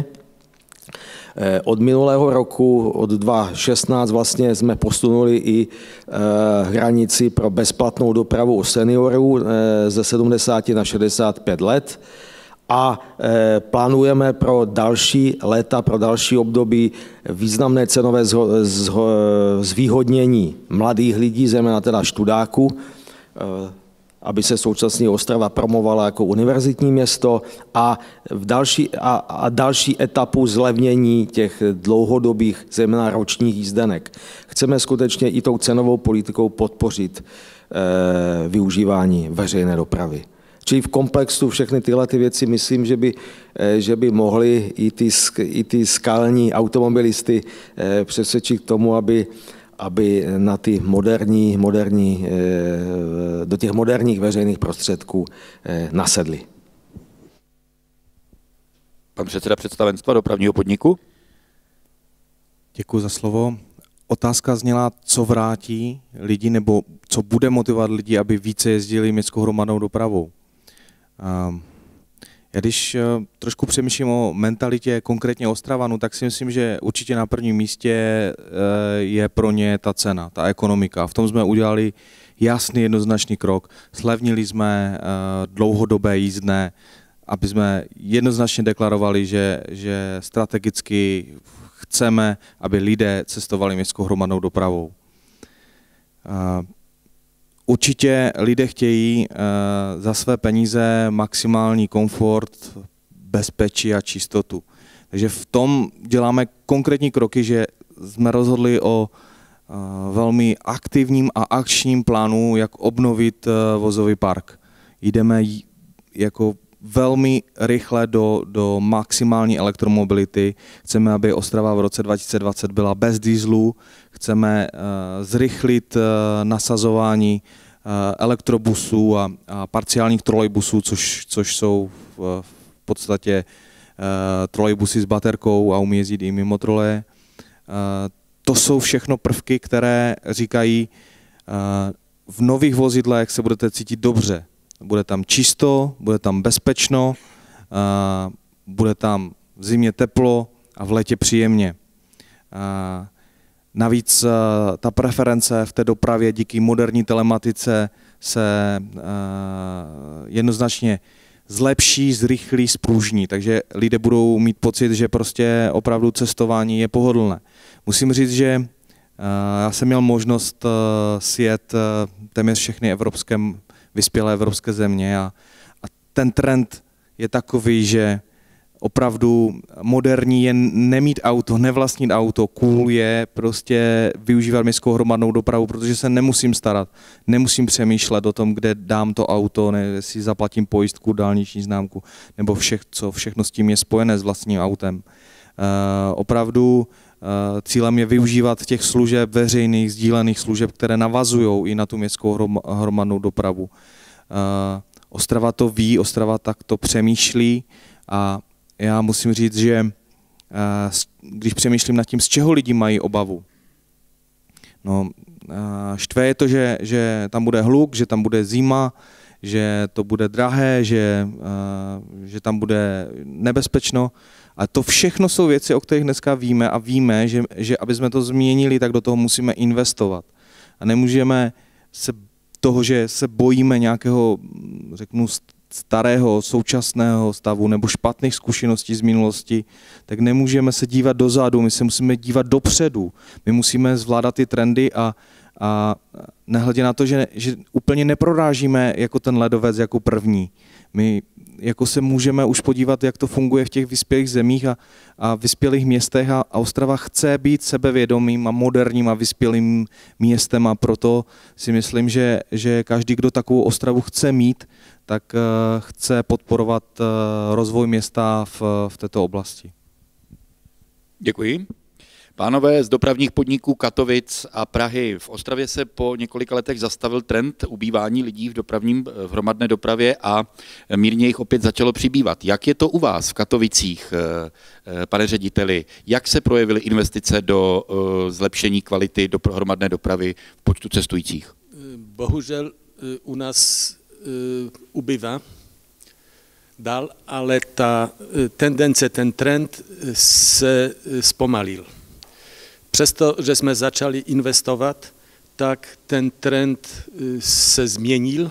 Speaker 2: Od minulého roku, od dva tisíce šestnáct, vlastně jsme posunuli i hranici pro bezplatnou dopravu seniorů ze sedmdesáti na šedesát pět let. A plánujeme pro další léta, pro další období významné cenové zvýhodnění mladých lidí, zejména teda študáků, aby se současně Ostrava promovala jako univerzitní město a, v další, a, a další etapu zlevnění těch dlouhodobých, zejména ročních jízdenek. Chceme skutečně i tou cenovou politikou podpořit eh, využívání veřejné dopravy. Čili v komplexu všechny tyhle ty věci myslím, že by, že by mohly i ty, i ty skalní automobilisty přesvědčit k tomu, aby, aby na ty moderní, moderní, do těch moderních veřejných prostředků nasedli.
Speaker 1: Pan předseda představenstva dopravního podniku.
Speaker 3: Děkuji za slovo. Otázka zněla, co vrátí lidi nebo co bude motivovat lidi, aby více jezdili městskou hromadnou dopravou. Já když trošku přemýšlím o mentalitě konkrétně Ostravanů, tak si myslím, že určitě na prvním místě je pro ně ta cena, ta ekonomika. V tom jsme udělali jasný, jednoznačný krok. Slevnili jsme dlouhodobé jízdné, aby jsme jednoznačně deklarovali, že, že strategicky chceme, aby lidé cestovali městskou hromadnou dopravou. Určitě lidé chtějí za své peníze maximální komfort, bezpečí a čistotu. Takže v tom děláme konkrétní kroky, že jsme rozhodli o velmi aktivním a akčním plánu, jak obnovit vozový park. Jdeme jako velmi rychle do, do maximální elektromobility. Chceme, aby Ostrava v roce dva tisíce dvacet byla bez dieselu. Chceme zrychlit nasazování elektrobusů a, a parciálních trolejbusů, což, což jsou v, v podstatě trolejbusy s baterkou a umí jezdit i mimo troleje. To jsou všechno prvky, které říkají, v nových vozidlech se budete cítit dobře. Bude tam čisto, bude tam bezpečno, bude tam v zimě teplo a v létě příjemně. Navíc ta preference v té dopravě díky moderní telematice se jednoznačně zlepší, zrychlí, zpružní, takže lidé budou mít pocit, že prostě opravdu cestování je pohodlné. Musím říct, že já jsem měl možnost sjet téměř všechny evropské, vyspělé evropské země a, a ten trend je takový, že opravdu moderní je nemít auto, nevlastnit auto, cool je prostě využívat městskou hromadnou dopravu, protože se nemusím starat, nemusím přemýšlet o tom, kde dám to auto, ne, jestli zaplatím pojistku, dálniční známku, nebo všech, co všechno s tím je spojené s vlastním autem. Uh, opravdu uh, cílem je využívat těch služeb veřejných, sdílených služeb, které navazují i na tu městskou hrom, hromadnou dopravu. Uh, Ostrava to ví, Ostrava tak to přemýšlí a já musím říct, že když přemýšlím nad tím, z čeho lidi mají obavu, no, štve je to, že, že tam bude hluk, že tam bude zima, že to bude drahé, že, že tam bude nebezpečno. A to všechno jsou věci, o kterých dneska víme a víme, že, že aby jsme to změnili, tak do toho musíme investovat. A nemůžeme se toho, že se bojíme nějakého, řeknu, starého, současného stavu nebo špatných zkušeností z minulosti, tak nemůžeme se dívat dozadu, my se musíme dívat dopředu. My musíme zvládat ty trendy a, a nehledě na to, že, že úplně neprorážíme jako ten ledovec jako první. My jako se můžeme už podívat, jak to funguje v těch vyspělých zemích a, a vyspělých městech a, a Ostrava chce být sebevědomým a moderním a vyspělým městem a proto si myslím, že, že každý, kdo takovou Ostravu chce mít, tak uh, chce podporovat uh, rozvoj města v, v této oblasti.
Speaker 1: Děkuji. Pánové, z dopravních podniků Katovic a Prahy v Ostravě se po několika letech zastavil trend ubývání lidí v dopravním v hromadné dopravě a mírně jich opět začalo přibývat. Jak je to u vás v Katovicích, pane řediteli? Jak se projevily investice do zlepšení kvality do hromadné dopravy v počtu cestujících?
Speaker 4: Bohužel u nás ubývá dál, ale ta tendence, ten trend se zpomalil. Přesto, že jsme začali investovat, tak ten trend se změnil.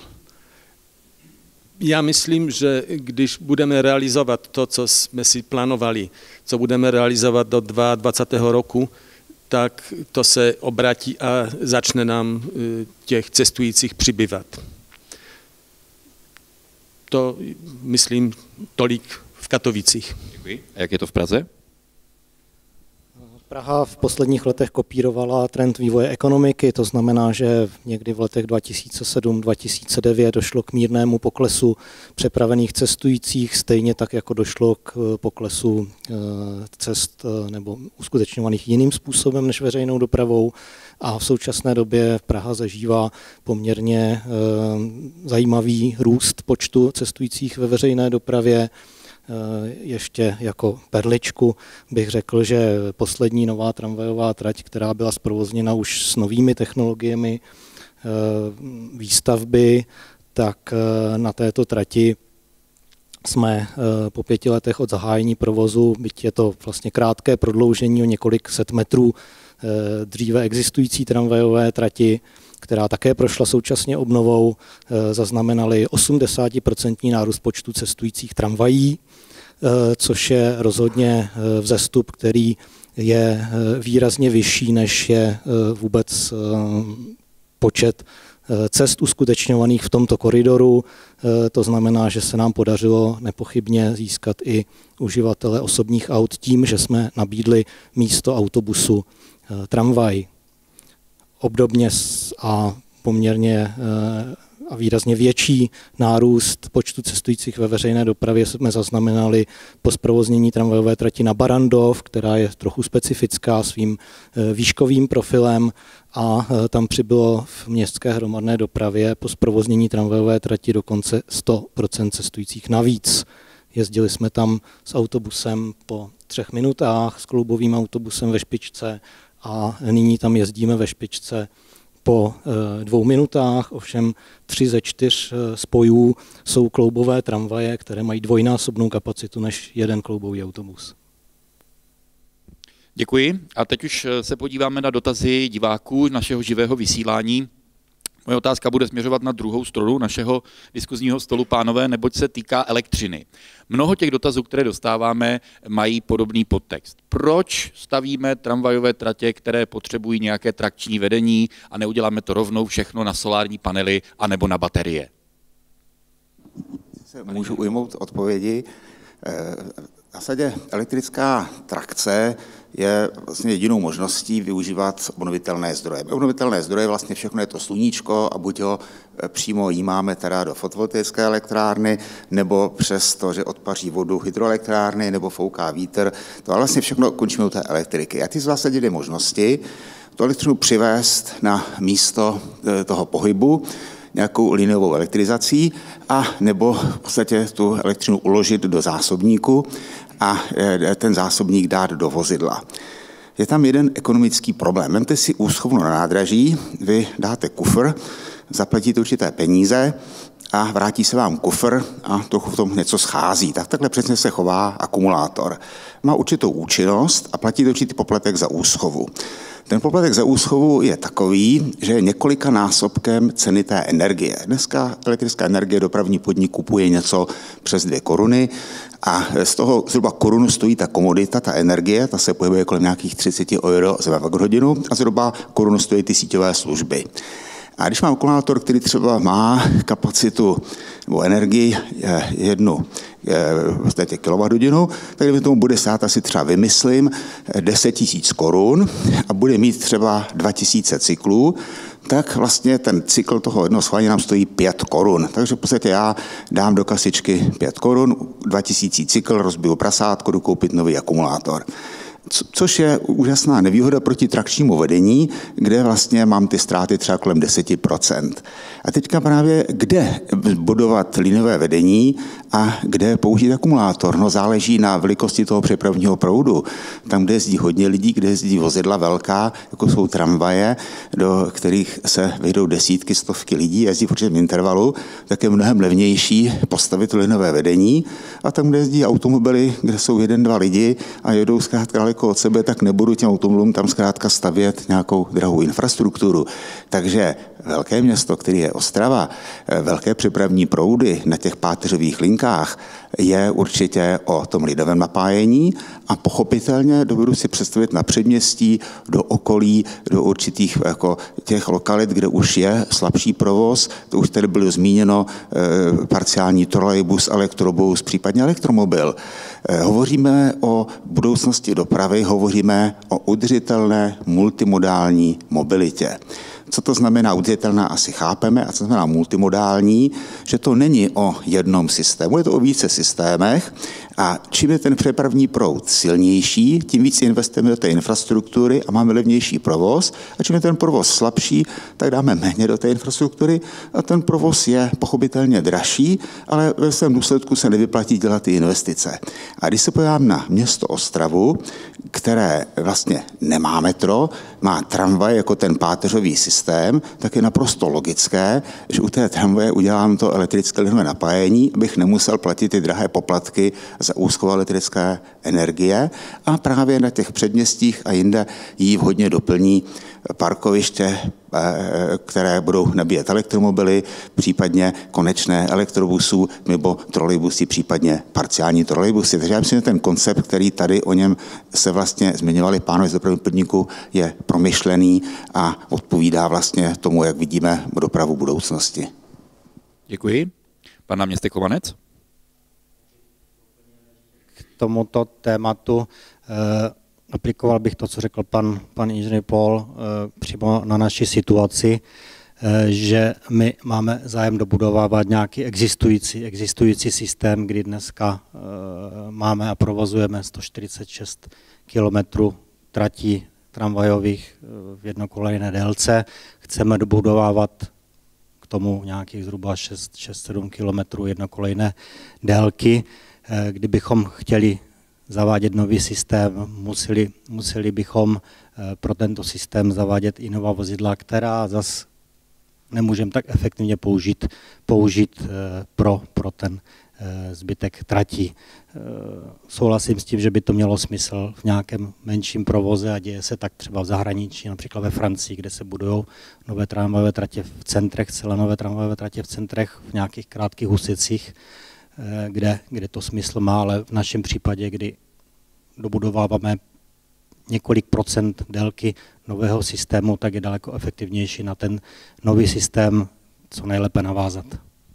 Speaker 4: Já myslím, že když budeme realizovat to, co jsme si plánovali, co budeme realizovat do dvacátého druhého roku, tak to se obratí a začne nám těch cestujících přibývat. To, myslím, tolik v Katovicích.
Speaker 1: Děkuji. A jak je to v Praze?
Speaker 5: Praha v posledních letech kopírovala trend vývoje ekonomiky, to znamená, že někdy v letech dva tisíce sedm dva tisíce devět došlo k mírnému poklesu přepravených cestujících, stejně tak, jako došlo k poklesu cest nebo uskutečňovaných jiným způsobem než veřejnou dopravou. A v současné době Praha zažívá poměrně zajímavý růst počtu cestujících ve veřejné dopravě. Ještě jako perličku bych řekl, že poslední nová tramvajová trať, která byla zprovozněna už s novými technologiemi výstavby, tak na této trati jsme po pěti letech od zahájení provozu, byť je to vlastně krátké prodloužení o několik set metrů dříve existující tramvajové trati, která také prošla současně obnovou, zaznamenali osmdesátprocentní nárůst počtu cestujících tramvají, což je rozhodně vzestup, který je výrazně vyšší, než je vůbec počet cest uskutečňovaných v tomto koridoru. To znamená, že se nám podařilo nepochybně získat i uživatele osobních aut tím, že jsme nabídli místo autobusu tramvaj. obdobně a poměrně a výrazně větší nárůst počtu cestujících ve veřejné dopravě jsme zaznamenali po zprovoznění tramvajové trati na Barrandov, která je trochu specifická svým výškovým profilem, a tam přibylo v městské hromadné dopravě po zprovoznění tramvajové trati dokonce sto procent cestujících navíc. Jezdili jsme tam s autobusem po třech minutách, s kloubovým autobusem ve špičce, a nyní tam jezdíme ve špičce po dvou minutách, ovšem tři ze čtyř spojů jsou kloubové tramvaje, které mají dvojnásobnou kapacitu než jeden kloubový autobus.
Speaker 1: Děkuji. A teď už se podíváme na dotazy diváků našeho živého vysílání. Moje otázka bude směřovat na druhou stranu našeho diskuzního stolu, pánové, neboť se týká elektřiny. Mnoho těch dotazů, které dostáváme, mají podobný podtext. Proč stavíme tramvajové tratě, které potřebují nějaké trakční vedení, a neuděláme to rovnou všechno na solární panely anebo na baterie?
Speaker 7: Se můžu ujmout odpovědi. V zásadě elektrická trakce je vlastně jedinou možností využívat obnovitelné zdroje. Obnovitelné zdroje vlastně všechno je to sluníčko, a buď ho přímo jímáme teda do fotovoltaické elektrárny, nebo přes to, že odpaří vodu hydroelektrárny, nebo fouká vítr. To ale vlastně všechno končíme u té elektriky. A ty v zásadě dvě možnosti. Tu elektřinu přivést na místo toho pohybu nějakou liniovou elektrizací, a nebo v podstatě tu elektřinu uložit do zásobníku a ten zásobník dát do vozidla. Je tam jeden ekonomický problém. Vemte si úschovnu na nádraží, vy dáte kufr, zaplatíte určité peníze a vrátí se vám kufr a trochu v tom něco schází. Tak takhle přesně se chová akumulátor. Má určitou účinnost a platí určitý poplatek za úschovu. Ten poplatek za úschovu je takový, že je několika násobkem ceny té energie. Dneska elektrická energie dopravní podnik kupuje něco přes dvě koruny a z toho zhruba korunu stojí ta komodita, ta energie, ta se pohybuje kolem nějakých třicet euro za megawatthodinu a zhruba korunu stojí ty síťové služby. A když mám akumulátor, který třeba má kapacitu nebo energii jednu vlastně kilowatthodinu, tak mi tomu bude stát asi třeba, vymyslím, deset tisíc korun a bude mít třeba dva tisíce cyklů, tak vlastně ten cykl toho jednoho schválení nám stojí pět korun. Takže v podstatě já dám do kasičky pět korun, dva tisíce cykl, rozbiju prasátko, jdu koupit nový akumulátor. Což je úžasná nevýhoda proti trakčnímu vedení, kde vlastně mám ty ztráty třeba kolem deset procent. A teďka právě kde budovat liniové vedení a kde použít akumulátor? No záleží na velikosti toho přepravního proudu. Tam, kde jezdí hodně lidí, kde jezdí vozidla velká, jako jsou tramvaje, do kterých se vejdou desítky, stovky lidí, jezdí v určitém intervalu, tak je mnohem levnější postavit linové vedení. A tam, kde jezdí automobily, kde jsou jeden, dva lidi a jedou zkrátka daleko od sebe, tak nebudu těm automobilům tam zkrátka stavět nějakou drahou infrastrukturu. Takže velké město, který je Ostrava, velké přepravní proudy na těch páteřových linkách, je určitě o tom lidovém napájení a pochopitelně dovedu si představit na předměstí, do okolí, do určitých jako těch lokalit, kde už je slabší provoz. To už tady bylo zmíněno e, parciální trolejbus, elektrobus, případně elektromobil. E, hovoříme o budoucnosti dopravy, hovoříme o udržitelné multimodální mobilitě. Co to znamená udržitelná, asi chápeme, a co znamená multimodální, že to není o jednom systému, je to o více systémech, a čím je ten přepravní proud silnější, tím víc investujeme do té infrastruktury a máme levnější provoz, a čím je ten provoz slabší, tak dáme méně do té infrastruktury a ten provoz je pochopitelně dražší, ale ve svém důsledku se nevyplatí dělat ty investice. A když se podívám na město Ostravu, které vlastně nemá metro, má tramvaj jako ten páteřový systém, tak je naprosto logické, že u té tramvaje udělám to elektrické linové napájení, abych nemusel platit ty drahé poplatky za úschov elektrické energie, a právě na těch předměstích a jinde jí vhodně doplní parkoviště, které budou nabíjet elektromobily, případně konečné elektrobusů nebo trolejbusy, případně parciální trolejbusy. Takže já myslím, že ten koncept, který tady o něm se vlastně zmiňovali pánové z dopravního podniku, je promyšlený a odpovídá vlastně tomu, jak vidíme dopravu budoucnosti.
Speaker 1: Děkuji. Pan náměstek Chovanec.
Speaker 9: K tomuto tématu aplikoval bych to, co řekl pan, pan inženýr Paul, přímo na naši situaci, že my máme zájem dobudovávat nějaký existující, existující systém, kdy dneska máme a provozujeme sto čtyřicet šest kilometrů tratí tramvajových v jednokolejné délce. Chceme dobudovávat k tomu nějakých zhruba šest sedm kilometrů jednokolejné délky. Kdybychom chtěli zavádět nový systém, museli, museli bychom pro tento systém zavádět i nová vozidla, která zase nemůžeme tak efektivně použít, použít pro, pro ten zbytek tratí. Souhlasím s tím, že by to mělo smysl v nějakém menším provoze a děje se tak třeba v zahraničí, například ve Francii, kde se budují nové tramvajové tratě v centrech, celé nové tramvajové tratě v centrech, v nějakých krátkých úsecích, kde, kde to smysl má, ale v našem případě, kdy dobudováváme několik procent délky nového systému, tak je daleko efektivnější na ten nový systém co nejlépe navázat.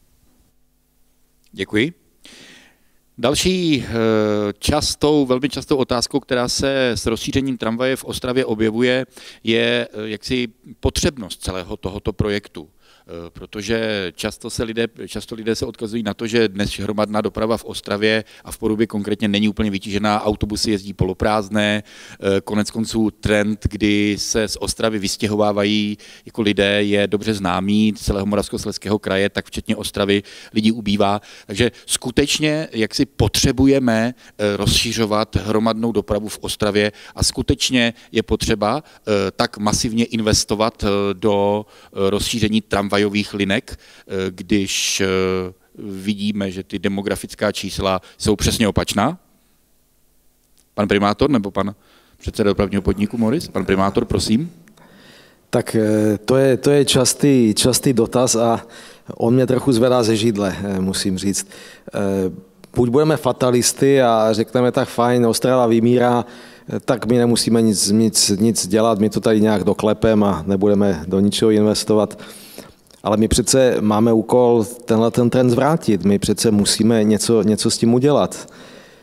Speaker 1: Děkuji. Další častou, velmi častou otázkou, která se s rozšířením tramvaje v Ostravě objevuje, je jaksi potřebnost celého tohoto projektu. Protože často, se lidé, často lidé se odkazují na to, že dnes hromadná doprava v Ostravě a v Porubě konkrétně není úplně vytížená, autobusy jezdí poloprázdné, konec konců trend, kdy se z Ostravy vystěhovávají jako lidé, je dobře známý, celého Moravskoslezského kraje, tak včetně Ostravy lidí ubývá. Takže skutečně, jak si potřebujeme rozšiřovat hromadnou dopravu v Ostravě a skutečně je potřeba tak masivně investovat do rozšíření tramvajů linek, když vidíme, že ty demografická čísla jsou přesně opačná? Pan primátor nebo pan předseda dopravního podniku Moris? Pan primátor, prosím.
Speaker 2: Tak to je, to je častý, častý dotaz a on mě trochu zvedá ze židle, musím říct. Buď budeme fatalisty a řekneme tak fajn, Ostrava vymírá, tak my nemusíme nic, nic, nic dělat, my to tady nějak doklepeme a nebudeme do ničeho investovat. Ale my přece máme úkol tenhle ten trend zvrátit, my přece musíme něco, něco s tím udělat.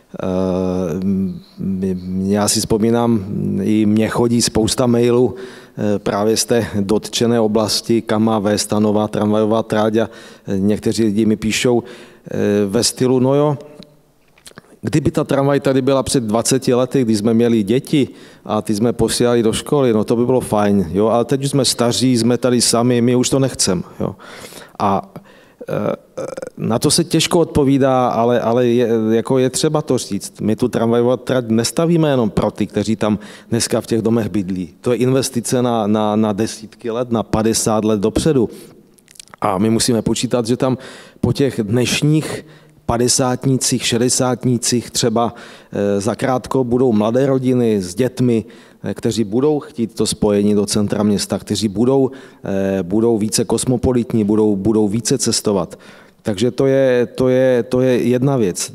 Speaker 2: Já si vzpomínám, i mně chodí spousta mailů právě z té dotčené oblasti, kam má vést ta nová tramvajová tráť a někteří lidi mi píšou ve stylu, no jo, kdyby ta tramvaj tady byla před dvaceti lety, kdy jsme měli děti a ty jsme posílali do školy, no to by bylo fajn, jo, ale teď už jsme staří, jsme tady sami, my už to nechceme, jo. A na to se těžko odpovídá, ale, ale je, jako je třeba to říct. My tu tramvajovou trať nestavíme jenom pro ty, kteří tam dneska v těch domech bydlí. To je investice na, na, na desítky let, na padesát let dopředu. A my musíme počítat, že tam po těch dnešních padesátnících, šedesátnících třeba zakrátko budou mladé rodiny s dětmi, kteří budou chtít to spojení do centra města, kteří budou, budou více kosmopolitní, budou, budou více cestovat. Takže to je, to je, to je jedna věc.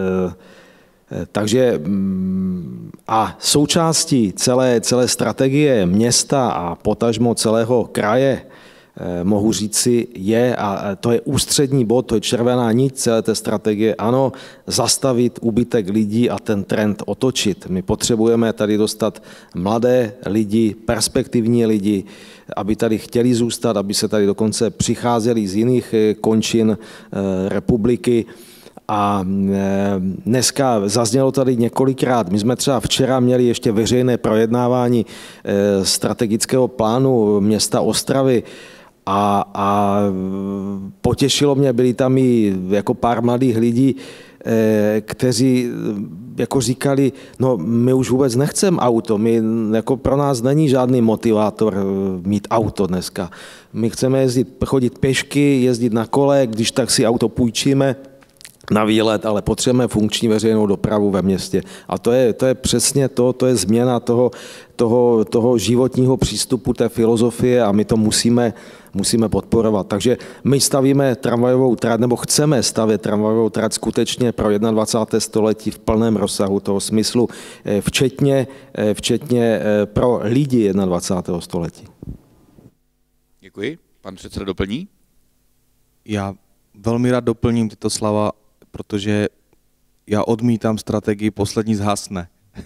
Speaker 2: Takže a součástí celé, celé strategie města a potažmo celého kraje mohu říci, je, a to je ústřední bod, to je červená niť celé té strategie, ano, zastavit úbytek lidí a ten trend otočit. My potřebujeme tady dostat mladé lidi, perspektivní lidi, aby tady chtěli zůstat, aby se tady dokonce přicházeli z jiných končin republiky. A dneska zaznělo tady několikrát, my jsme třeba včera měli ještě veřejné projednávání strategického plánu města Ostravy, A, a potěšilo mě, byli tam i jako pár mladých lidí, kteří jako říkali, no my už vůbec nechceme auto, my, jako pro nás není žádný motivátor mít auto dneska. My chceme jezdit, chodit pěšky, jezdit na kole, když tak si auto půjčíme na výlet, ale potřebujeme funkční veřejnou dopravu ve městě. A to je, to je přesně to, to je změna toho, toho, toho životního přístupu, té filozofie a my to musíme, musíme podporovat. Takže my stavíme tramvajovou trať, nebo chceme stavět tramvajovou trať skutečně pro dvacáté první století v plném rozsahu toho smyslu, včetně, včetně pro lidi dvacátého prvního století.
Speaker 1: Děkuji. Pan předseda doplní?
Speaker 3: Já velmi rád doplním tyto slova, protože já odmítám strategii poslední zhasne.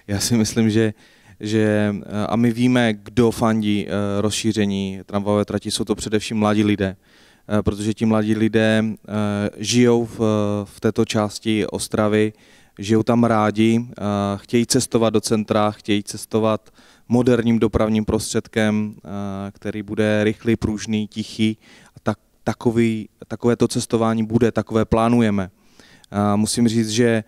Speaker 3: Já si myslím, že, že a my víme, kdo fandí rozšíření tramvajové trati, jsou to především mladí lidé, protože ti mladí lidé žijou v, v této části Ostravy, žijou tam rádi, chtějí cestovat do centra, chtějí cestovat moderním dopravním prostředkem, který bude rychlý, pružný, tichý. A tak, takový, takovéto cestování bude, takové plánujeme. Musím říct, že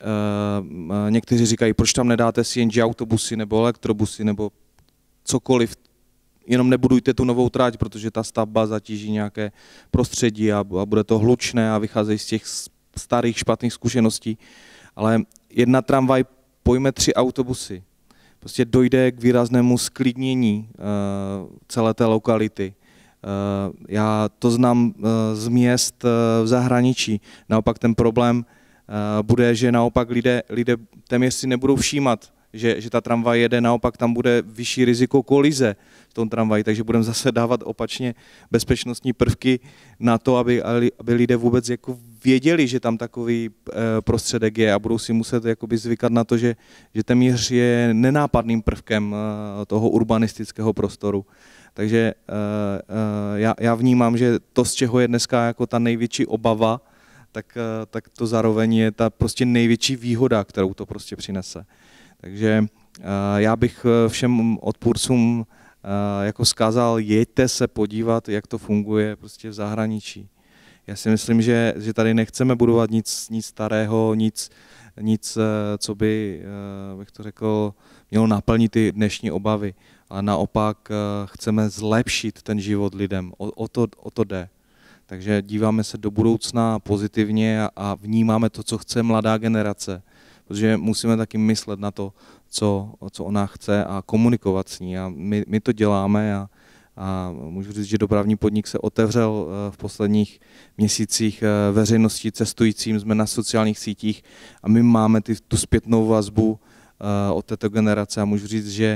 Speaker 3: někteří říkají, proč tam nedáte C N G autobusy nebo elektrobusy nebo cokoliv, jenom nebudujte tu novou trať, protože ta stavba zatíží nějaké prostředí a, a bude to hlučné a vycházejí z těch starých špatných zkušeností. Ale jedna tramvaj pojme tři autobusy. Prostě dojde k výraznému sklidnění uh, celé té lokality. Uh, já to znám uh, z měst uh, v zahraničí. Naopak ten problém uh, bude, že naopak lidé, lidé téměř si nebudou všímat, že, že ta tramvaj jede, naopak tam bude vyšší riziko kolize v tom tramvaji, takže budeme zase dávat opačně bezpečnostní prvky na to, aby, aby lidé vůbec jako věděli, že tam takový prostředek je a budou si muset jakoby zvykat na to, že, že téměř je nenápadným prvkem toho urbanistického prostoru. Takže já, já vnímám, že to, z čeho je dneska jako ta největší obava, tak, tak to zároveň je ta prostě největší výhoda, kterou to prostě přinese. Takže já bych všem odpůrcům jako vzkázal, jeďte se podívat, jak to funguje prostě v zahraničí. Já si myslím, že, že tady nechceme budovat nic, nic starého, nic, nic, co by, bych to řekl, mělo naplnit ty dnešní obavy, ale naopak chceme zlepšit ten život lidem. O, o, to, o to jde. Takže díváme se do budoucna pozitivně a vnímáme to, co chce mladá generace. Protože musíme taky myslet na to, co, co ona chce a komunikovat s ní. A my, my to děláme a, a můžu říct, že dopravní podnik se otevřel v posledních měsících veřejnosti cestujícím, jsme na sociálních sítích a my máme ty, tu zpětnou vazbu od této generace a můžu říct, že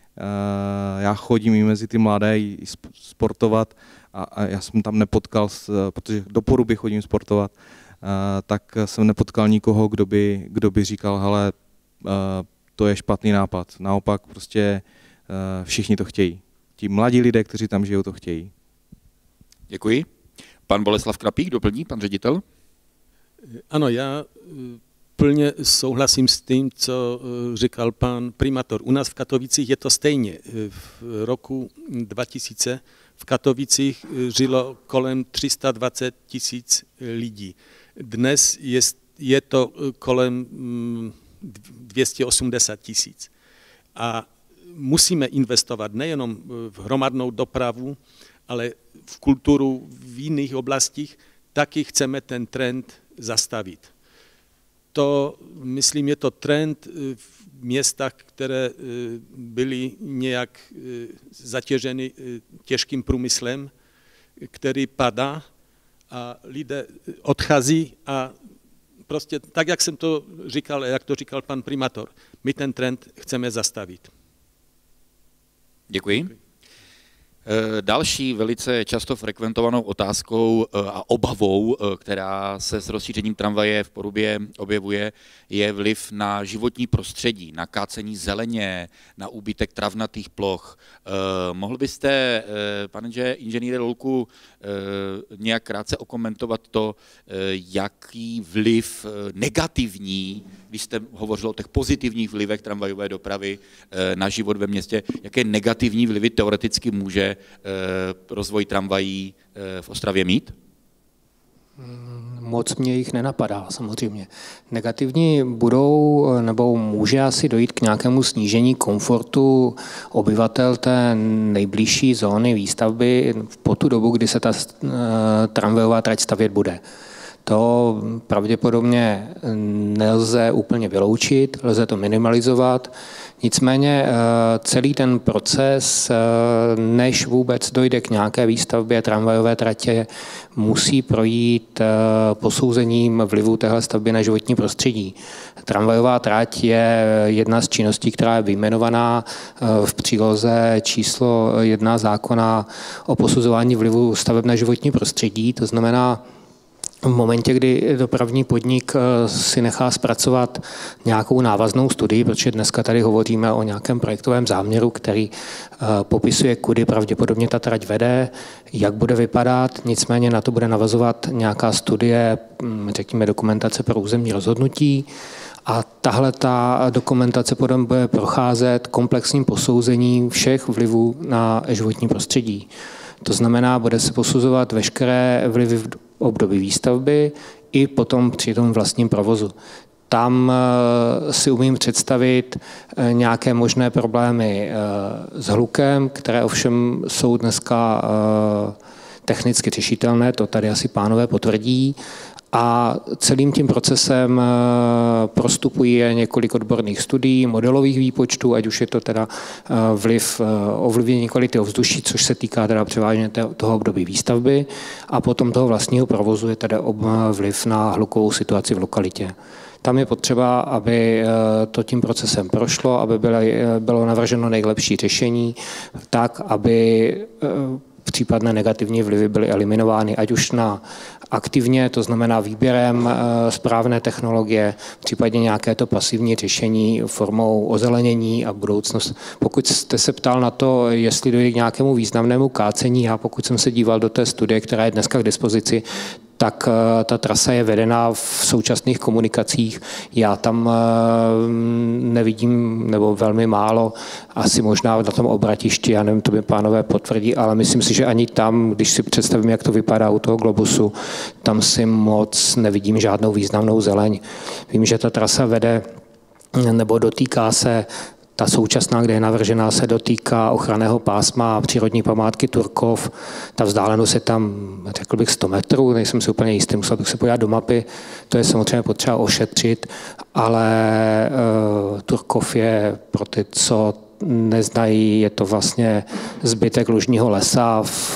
Speaker 3: já chodím i mezi ty mladé i sportovat a, a já jsem tam nepotkal, protože do Poruby chodím sportovat, tak jsem nepotkal nikoho, kdo by, kdo by říkal, hele, to je špatný nápad. Naopak prostě všichni to chtějí. Ti mladí lidé, kteří tam žijou, to chtějí.
Speaker 1: Děkuji. Pan Boleslav Krapík doplní, pan ředitel.
Speaker 4: Ano, já plně souhlasím s tím, co říkal pan primátor. U nás v Katovicích je to stejně. V roku dva tisíce v Katovicích žilo kolem tři sta dvacet tisíc lidí. Dnes je, je to kolem dvě stě osmdesát tisíc. A musíme investovat nejenom v hromadnou dopravu, ale v kulturu v jiných oblastích, taky chceme ten trend zastavit. To, myslím, je to trend v městách, které byly nějak zatěženy těžkým průmyslem, který padá a lidé odchází a prostě tak, jak jsem to říkal, jak to říkal pan primátor, my ten trend chceme zastavit.
Speaker 1: Děkuji. Další velice často frekventovanou otázkou a obavou, která se s rozšířením tramvaje v Porubě objevuje, je vliv na životní prostředí, na kácení zeleně, na úbytek travnatých ploch. Mohl byste, pane inženýre Lolku, nějak krátce okomentovat to, jaký vliv negativní, když jste hovořil o těch pozitivních vlivech tramvajové dopravy na život ve městě, jaké negativní vlivy teoreticky může rozvoj tramvají v Ostravě mít?
Speaker 8: Moc mě jich nenapadá, samozřejmě. Negativní budou, nebo může asi dojít k nějakému snížení komfortu obyvatel té nejbližší zóny výstavby po tu dobu, kdy se ta tramvajová trať stavět bude. To pravděpodobně nelze úplně vyloučit, lze to minimalizovat. Nicméně celý ten proces, než vůbec dojde k nějaké výstavbě tramvajové tratě, musí projít posouzením vlivu téhle stavby na životní prostředí. Tramvajová trať je jedna z činností, která je vyjmenovaná v příloze číslo jedna zákona o posuzování vlivu staveb na životní prostředí. To znamená, v momentě, kdy dopravní podnik si nechá zpracovat nějakou návaznou studii, protože dneska tady hovoříme o nějakém projektovém záměru, který popisuje, kudy pravděpodobně ta trať vede, jak bude vypadat, nicméně na to bude navazovat nějaká studie, řekněme dokumentace pro územní rozhodnutí, a tahle ta dokumentace potom bude procházet komplexním posouzením všech vlivů na životní prostředí. To znamená, bude se posuzovat veškeré vlivy v období výstavby i potom při tom vlastním provozu. Tam si umím představit nějaké možné problémy s hlukem, které ovšem jsou dneska technicky řešitelné, to tady asi pánové potvrdí. A celým tím procesem prostupuje několik odborných studií, modelových výpočtů, ať už je to teda vliv ovlivnění kvality ovzduší, což se týká teda převážně toho období výstavby, a potom toho vlastního provozu je teda vliv na hlukovou situaci v lokalitě. Tam je potřeba, aby to tím procesem prošlo, aby bylo navrženo nejlepší řešení, tak, aby případné negativní vlivy byly eliminovány, ať už na aktivně, to znamená výběrem správné technologie, případně nějaké to pasivní řešení formou ozelenění a budoucnost. Pokud jste se ptal na to, jestli dojde k nějakému významnému kácení, a pokud jsem se díval do té studie, která je dneska k dispozici, tak ta trasa je vedena v současných komunikacích. Já tam nevidím, nebo velmi málo, asi možná na tom obratišti, já nevím, to by pánové potvrdí, ale myslím si, že ani tam, když si představím, jak to vypadá u toho globusu, tam si moc nevidím žádnou významnou zeleň. Vím, že ta trasa vede, nebo dotýká se, ta současná, kde je navržená, se dotýká ochranného pásma a přírodní památky Turkov. Ta vzdálenost je tam, řekl bych, sto metrů, nejsem si úplně jistý, musel bych se podívat do mapy, to je samozřejmě potřeba ošetřit, ale uh, Turkov je pro ty, co neznají, je to vlastně zbytek lužního lesa v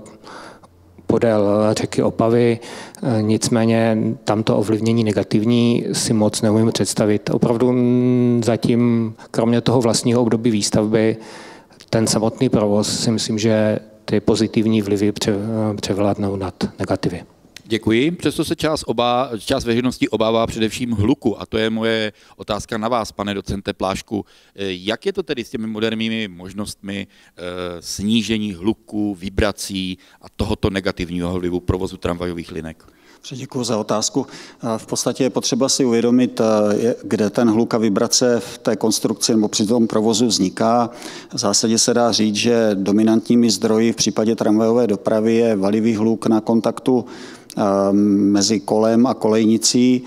Speaker 8: podél řeky Opavy, nicméně tamto ovlivnění negativní si moc neumím představit. Opravdu zatím, kromě toho vlastního období výstavby, ten samotný provoz si myslím, že ty pozitivní vlivy převládnou nad negativy.
Speaker 1: Děkuji. Přesto se část, obá, část veřejnosti obává především hluku, a to je moje otázka na vás, pane docente Plášku. Jak je to tedy s těmi moderními možnostmi e, snížení hluku, vibrací a tohoto negativního vlivu provozu tramvajových linek?
Speaker 6: Děkuji za otázku. V podstatě je potřeba si uvědomit, kde ten hluk a vibrace v té konstrukci nebo při tom provozu vzniká. V zásadě se dá říct, že dominantními zdroji v případě tramvajové dopravy je valivý hluk na kontaktu mezi kolem a kolejnicí.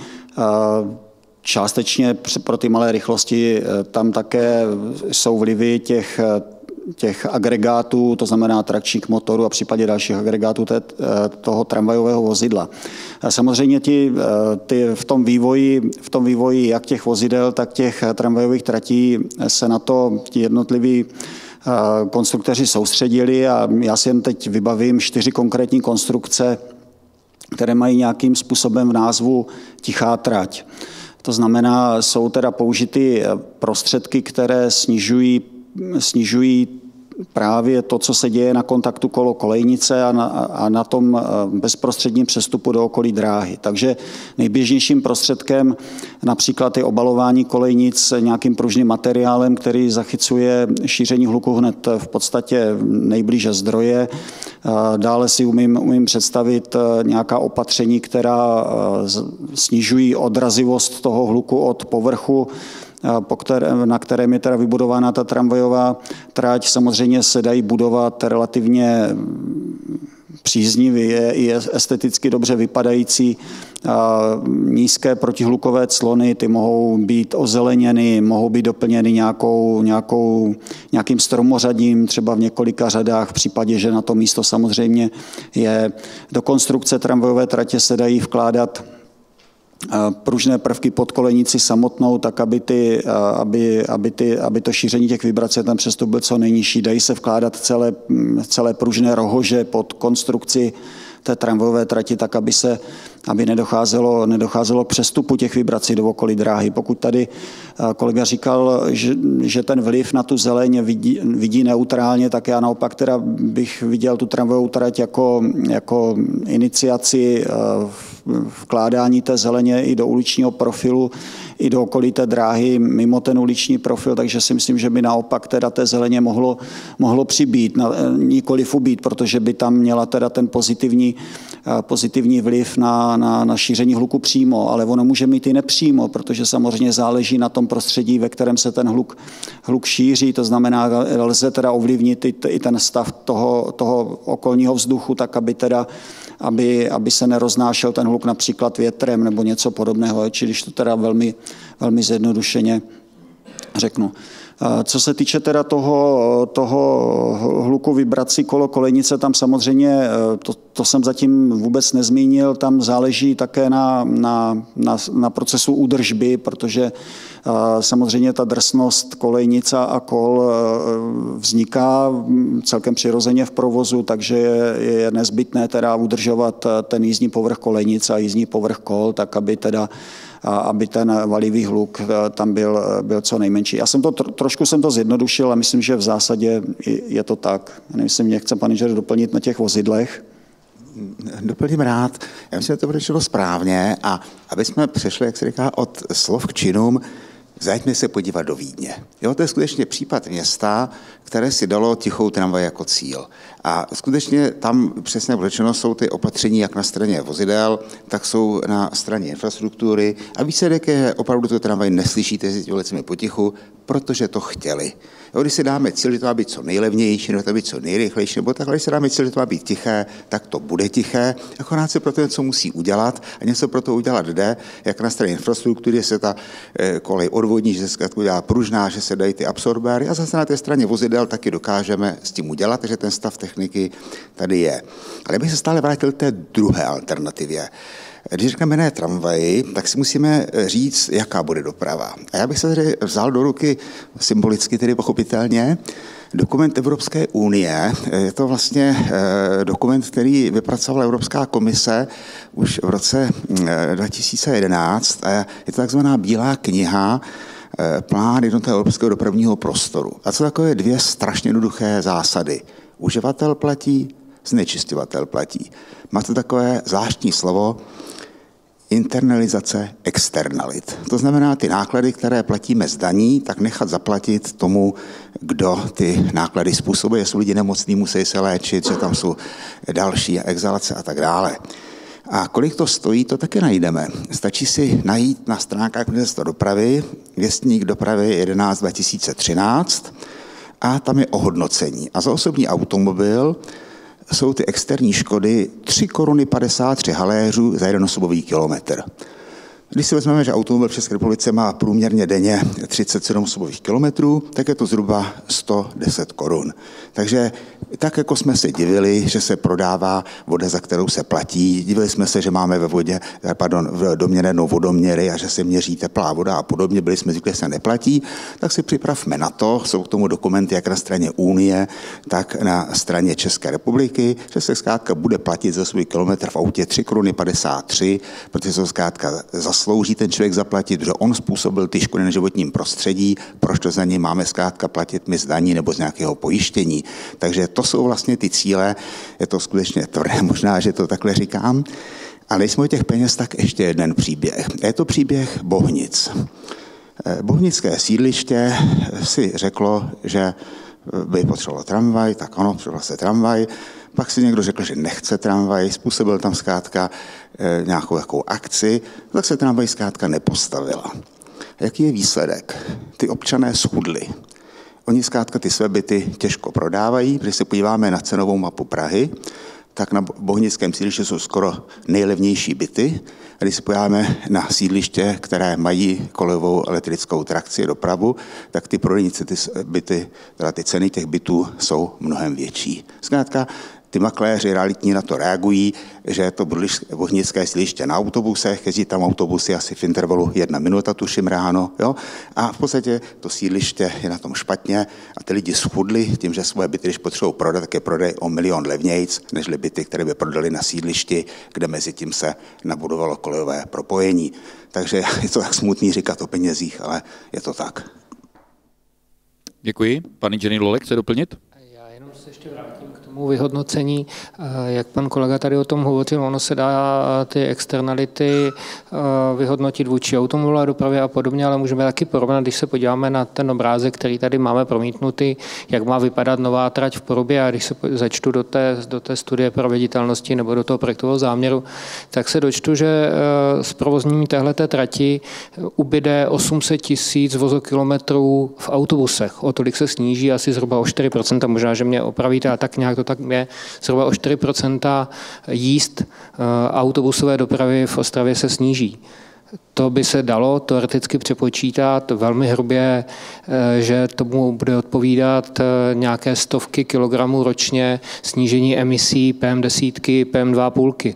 Speaker 6: Částečně pro ty malé rychlosti tam také jsou vlivy těch těch agregátů, to znamená trakčních motorů a případně dalších agregátů té, toho tramvajového vozidla. Samozřejmě ti, ty v, tom vývoji, v tom vývoji jak těch vozidel, tak těch tramvajových tratí se na to ti jednotliví konstruktéři soustředili, a já si jen teď vybavím čtyři konkrétní konstrukce, které mají nějakým způsobem v názvu tichá trať. To znamená, jsou teda použity prostředky, které snižují snižují právě to, co se děje na kontaktu kolo kolejnice a na, a na tom bezprostředním přestupu do okolí dráhy. Takže nejběžnějším prostředkem například je obalování kolejnic nějakým pružným materiálem, který zachycuje šíření hluku hned v podstatě nejblíže zdroje. Dále si umím, umím představit nějaká opatření, která snižují odrazivost toho hluku od povrchu, po které, na kterém je teda vybudována ta tramvajová trať. Samozřejmě se dají budovat relativně příznivě i esteticky dobře vypadající nízké protihlukové clony, ty mohou být ozeleněny, mohou být doplněny nějakou, nějakou, nějakým stromořadím, třeba v několika řadách, v případě, že na to místo samozřejmě je. Do konstrukce tramvajové tratě se dají vkládat pružné prvky pod kolejnici samotnou, tak aby, ty, aby, aby, ty, aby to šíření těch vibrací, ten přestup byl co nejnižší. Dají se vkládat celé, celé pružné rohože pod konstrukci té tramvajové trati, tak aby, se, aby nedocházelo, nedocházelo k přestupu těch vibrací do okolí dráhy. Pokud tady kolega říkal, že, že ten vliv na tu zeleň vidí, vidí neutrálně, tak já naopak teda bych viděl tu tramvajovou trať jako, jako iniciaci vkládání té zeleně i do uličního profilu, i do okolité dráhy mimo ten uliční profil, takže si myslím, že by naopak teda té zeleně mohlo, mohlo přibýt, nikoliv ubýt, protože by tam měla teda ten pozitivní, pozitivní vliv na, na, na šíření hluku přímo, ale ono může mít i nepřímo, protože samozřejmě záleží na tom prostředí, ve kterém se ten hluk, hluk šíří, to znamená, lze teda ovlivnit i, i ten stav toho, toho okolního vzduchu, tak aby teda Aby, aby se neroznášel ten hluk například větrem nebo něco podobného, či když to teda velmi, velmi zjednodušeně řeknu. Co se týče teda toho, toho hluku vibrací kolo kolejnice, tam samozřejmě, to, to jsem zatím vůbec nezmínil, tam záleží také na, na, na, na procesu údržby, protože samozřejmě ta drsnost kolejnice a kol vzniká celkem přirozeně v provozu, takže je, je nezbytné teda udržovat ten jízdní povrch kolejnice a jízdní povrch kol, tak aby teda aby ten valivý hluk tam byl, byl co nejmenší. Já jsem to trošku jsem to zjednodušil a myslím, že v zásadě je to tak. Já nevím, jestli mě chce pan inženýr doplnit na těch vozidlech.
Speaker 7: Doplním rád. Já myslím, že to bude šlo správně a aby jsme přešli, jak se říká, od slov k činům, zajďme se podívat do Vídně. Jo, to je skutečně případ města, které si dalo tichou tramvaj jako cíl. A skutečně tam přesně řečeno jsou ty opatření jak na straně vozidel, tak jsou na straně infrastruktury. A výsledek je, opravdu tu tramvaj neslyšíte jezdit ulicemi potichu, protože to chtěli. Jo, když si dáme cíl, že to má být co nejlevnější, nebo to má být co nejrychlejší, nebo takhle, když si dáme cíl, že to má být tiché, tak to bude tiché. Akorát se proto něco musí udělat a něco pro to udělat jde, jak na straně infrastruktury se ta kolej odvodní, že se udělá pružná, že se dají ty absorbéry a zase na té straně vozidel taky dokážeme s tím udělat, že ten stav techniky tady je. Ale bych se stále vrátil k té druhé alternativě. Když říkáme ne tramvaji, tak si musíme říct, jaká bude doprava. A já bych se tady vzal do ruky symbolicky, tedy pochopitelně, dokument Evropské unie. Je to vlastně dokument, který vypracovala Evropská komise už v roce dva tisíce jedenáct. A je to takzvaná bílá kniha, plán jednotného evropského dopravního prostoru. A co takové dvě strašně jednoduché zásady. Uživatel platí, znečišťovatel platí. Má to takové zvláštní slovo internalizace externalit. To znamená, ty náklady, které platíme z daní, tak nechat zaplatit tomu, kdo ty náklady způsobuje. Jsou lidi nemocní, musí se léčit, že tam jsou další exhalace a tak dále. A kolik to stojí, to taky najdeme. Stačí si najít na stránkách Ministerstva dopravy, Věstník dopravy jedenáct dva tisíce třináct a tam je ohodnocení. A za osobní automobil jsou ty externí škody tři koruny padesát tři haléřů za jeden osobový kilometr. Když si vezmeme, že automobil v České republice má průměrně denně třicet sedm osobových kilometrů, tak je to zhruba sto deset korun. Takže tak, jako jsme se divili, že se prodává voda, za kterou se platí, divili jsme se, že máme ve vodě, pardon, v domě najednou vodoměry a že se měří teplá voda a podobně, byli jsme zvyklí, že se neplatí, tak si připravme na to, jsou k tomu dokumenty jak na straně Unie, tak na straně České republiky, že se zkrátka bude platit za svůj kilometr v autě tři koruny padesát tři, protože se zkrátka zaslouží ten člověk zaplatit, že on způsobil ty škody na životním prostředí, proč to za něj máme zkrátka platit my z daní nebo z nějakého pojištění. Takže to jsou vlastně ty cíle, je to skutečně tvrdé, možná, že to takhle říkám, ale jsme u těch peněz, tak ještě jeden příběh. Je to příběh Bohnic. Bohnické sídliště si řeklo, že by potřebovalo tramvaj, tak ano, potřeboval se tramvaj, pak si někdo řekl, že nechce tramvaj, způsobil tam zkrátka nějakou takovou akci, tak se tramvaj zkrátka nepostavila. Jaký je výsledek? Ty občané schudli. Oni zkrátka ty své byty těžko prodávají, když se podíváme na cenovou mapu Prahy, tak na Bohnickém sídliště jsou skoro nejlevnější byty. A když se podíváme na sídliště, které mají kolejovou elektrickou trakci dopravu, tak ty prodejnice, ty byty, teda ty ceny těch bytů jsou mnohem větší. Zkrátka, ty makléři realitní na to reagují, že to bohnické sídliště na autobusech, jezdí tam autobusy asi v intervalu jedna minuta, tuším ráno, jo? A v podstatě to sídliště je na tom špatně a ty lidi schudli tím, že svoje byty, když potřebují prodat, tak je prodej o milion levnějc, nežli byty, které by prodali na sídlišti, kde mezi tím se nabudovalo kolejové propojení. Takže je to tak smutný říkat o penězích, ale je to tak.
Speaker 1: Děkuji. Pan inženýr Lolek chce doplnit?
Speaker 8: Já jenom se ještě vrátím k tomu vyhodnocení, jak pan kolega tady o tom hovořil, ono se dá ty externality vyhodnotit vůči automobilové dopravě a podobně, ale můžeme taky porovnat, když se podíváme na ten obrázek, který tady máme promítnutý, jak má vypadat nová trať v Porubě, a když se začtu do té, do té studie proveditelnosti nebo do toho projektového záměru, tak se dočtu, že s provozním téhleté trati ubyde osm set tisíc vozokilometrů v autobusech. O tolik se sníží asi zhruba o čtyři procenta, možná, že mě opravíte, a tak nějak to tak je, zhruba o čtyři procenta jízd autobusové dopravy v Ostravě se sníží. To by se dalo teoreticky přepočítat velmi hrubě, že tomu bude odpovídat nějaké stovky kilogramů ročně snížení emisí P M desítky, P M dva půlky.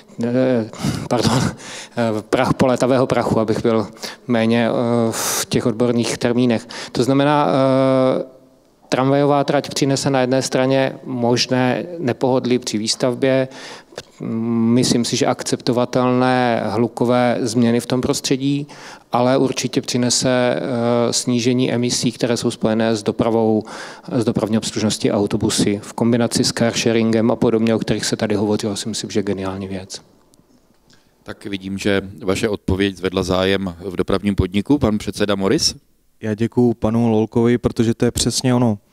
Speaker 8: Pardon, prach polétavého prachu, abych byl méně v těch odborných termínech. To znamená, tramvajová trať přinese na jedné straně možné nepohodlí při výstavbě, myslím si, že akceptovatelné hlukové změny v tom prostředí, ale určitě přinese snížení emisí, které jsou spojené s dopravou, s dopravní obslužností autobusy v kombinaci s carsharingem a podobně, o kterých se tady hovořilo, si myslím, že geniální věc.
Speaker 1: Tak vidím, že vaše odpověď zvedla zájem v dopravním podniku. Pan předseda Moris?
Speaker 3: Já děkuju panu Lolkovi, protože to je přesně ono. Uh,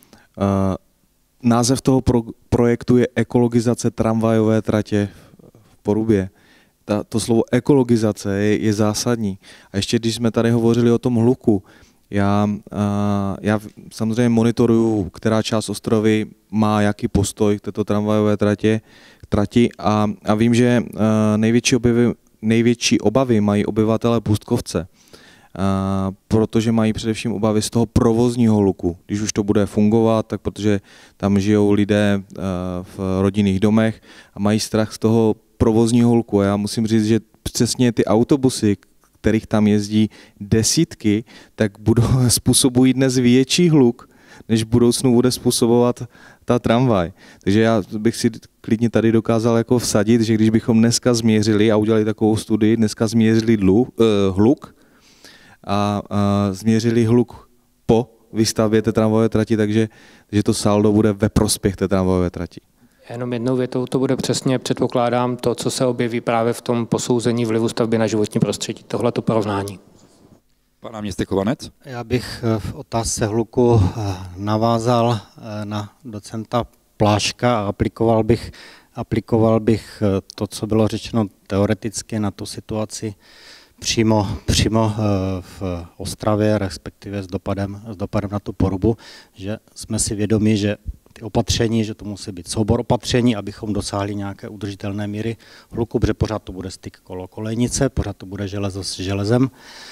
Speaker 3: název toho pro, projektu je ekologizace tramvajové tratě v Porubě. Ta, to slovo ekologizace je, je zásadní. A ještě když jsme tady hovořili o tom hluku, já, uh, já samozřejmě monitoruju, která část Ostravy má jaký postoj k této tramvajové tratě, trati a, a vím, že uh, největší, objevy, největší obavy mají obyvatelé Pustkovce. Uh, protože mají především obavy z toho provozního hluku. Když už to bude fungovat, tak protože tam žijou lidé uh, v rodinných domech a mají strach z toho provozního hluku. A já musím říct, že přesně ty autobusy, kterých tam jezdí desítky, tak budou, způsobují dnes větší hluk, než v budoucnu bude způsobovat ta tramvaj. Takže já bych si klidně tady dokázal jako vsadit, že když bychom dneska změřili a udělali takovou studii, dneska změřili dlu, uh, hluk, a, a změřili hluk po výstavbě té tramvajové trati, takže že to saldo bude ve prospěch té tramvajové trati.
Speaker 8: Jenom jednou větou to bude přesně, předpokládám, to, co se objeví právě v tom posouzení vlivu stavby na životní prostředí. Tohle to porovnání.
Speaker 1: Pan náměstek Chovanec?
Speaker 9: Já bych v otázce hluku navázal na docenta Pláška a aplikoval bych, aplikoval bych to, co bylo řečeno teoreticky na tu situaci Přímo, přímo v Ostravě, respektive s dopadem, s dopadem na tu Porubu, že jsme si vědomi, že ty opatření, že to musí být soubor opatření, abychom dosáhli nějaké udržitelné míry hluku, protože pořád to bude styk kolo kolejnice, pořád to bude železo s železem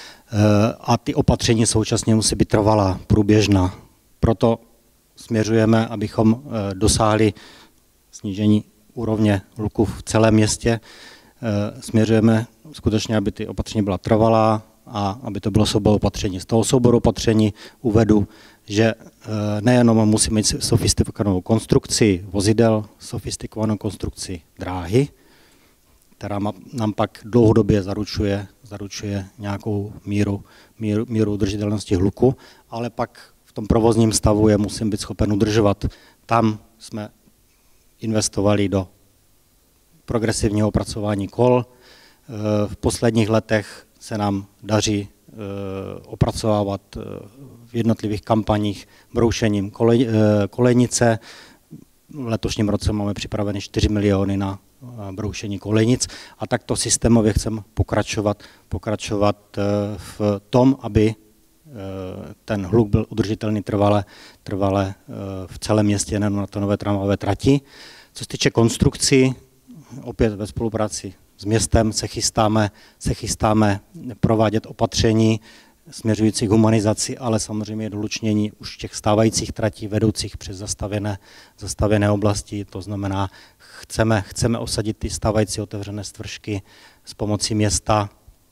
Speaker 9: a ty opatření současně musí být trvalá, průběžná. Proto směřujeme, abychom dosáhli snížení úrovně hluku v celém městě, směřujeme skutečně, aby ty opatření byla trvalá a aby to bylo soubor opatření. Z toho souboru opatření uvedu, že nejenom musí mít sofistikovanou konstrukci vozidel, sofistikovanou konstrukci dráhy, která nám pak dlouhodobě zaručuje, zaručuje nějakou míru, míru, míru udržitelnosti hluku, ale pak v tom provozním stavu je musím být schopen udržovat. Tam jsme investovali do progresivního opracování kol. V posledních letech se nám daří opracovávat v jednotlivých kampaních broušením kolejnice. V letošním roce máme připraveny čtyři miliony na broušení kolejnic a takto systémově chceme pokračovat, pokračovat v tom, aby ten hluk byl udržitelný trvale, trvale v celém městě, nejen na to nové tramvajové trati. Co se týče konstrukcí, opět ve spolupráci s městem se chystáme, se chystáme provádět opatření směřující k humanizaci, ale samozřejmě dolučnění už těch stávajících tratí vedoucích přes zastavěné, zastavěné oblasti. To znamená, chceme, chceme osadit ty stávající otevřené stvršky s pomocí města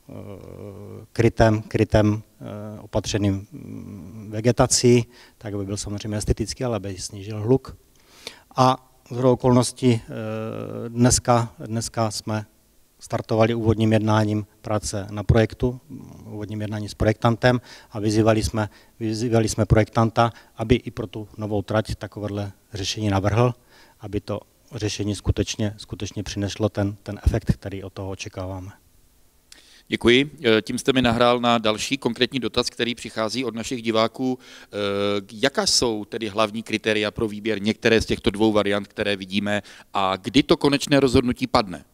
Speaker 9: krytem, krytem opatřeným vegetací, tak aby byl samozřejmě estetický, ale aby snížil hluk. A shodou okolností dneska, dneska jsme startovali úvodním jednáním práce na projektu, úvodním jednání s projektantem a vyzývali jsme, vyzývali jsme projektanta, aby i pro tu novou trať takovéhle řešení navrhl aby to řešení skutečně, skutečně přineslo ten, ten efekt, který od toho očekáváme.
Speaker 1: Děkuji. Tím jste mi nahrál na další konkrétní dotaz, který přichází od našich diváků. Jaká jsou tedy hlavní kritéria pro výběr některé z těchto dvou variant, které vidíme, a kdy to konečné rozhodnutí padne?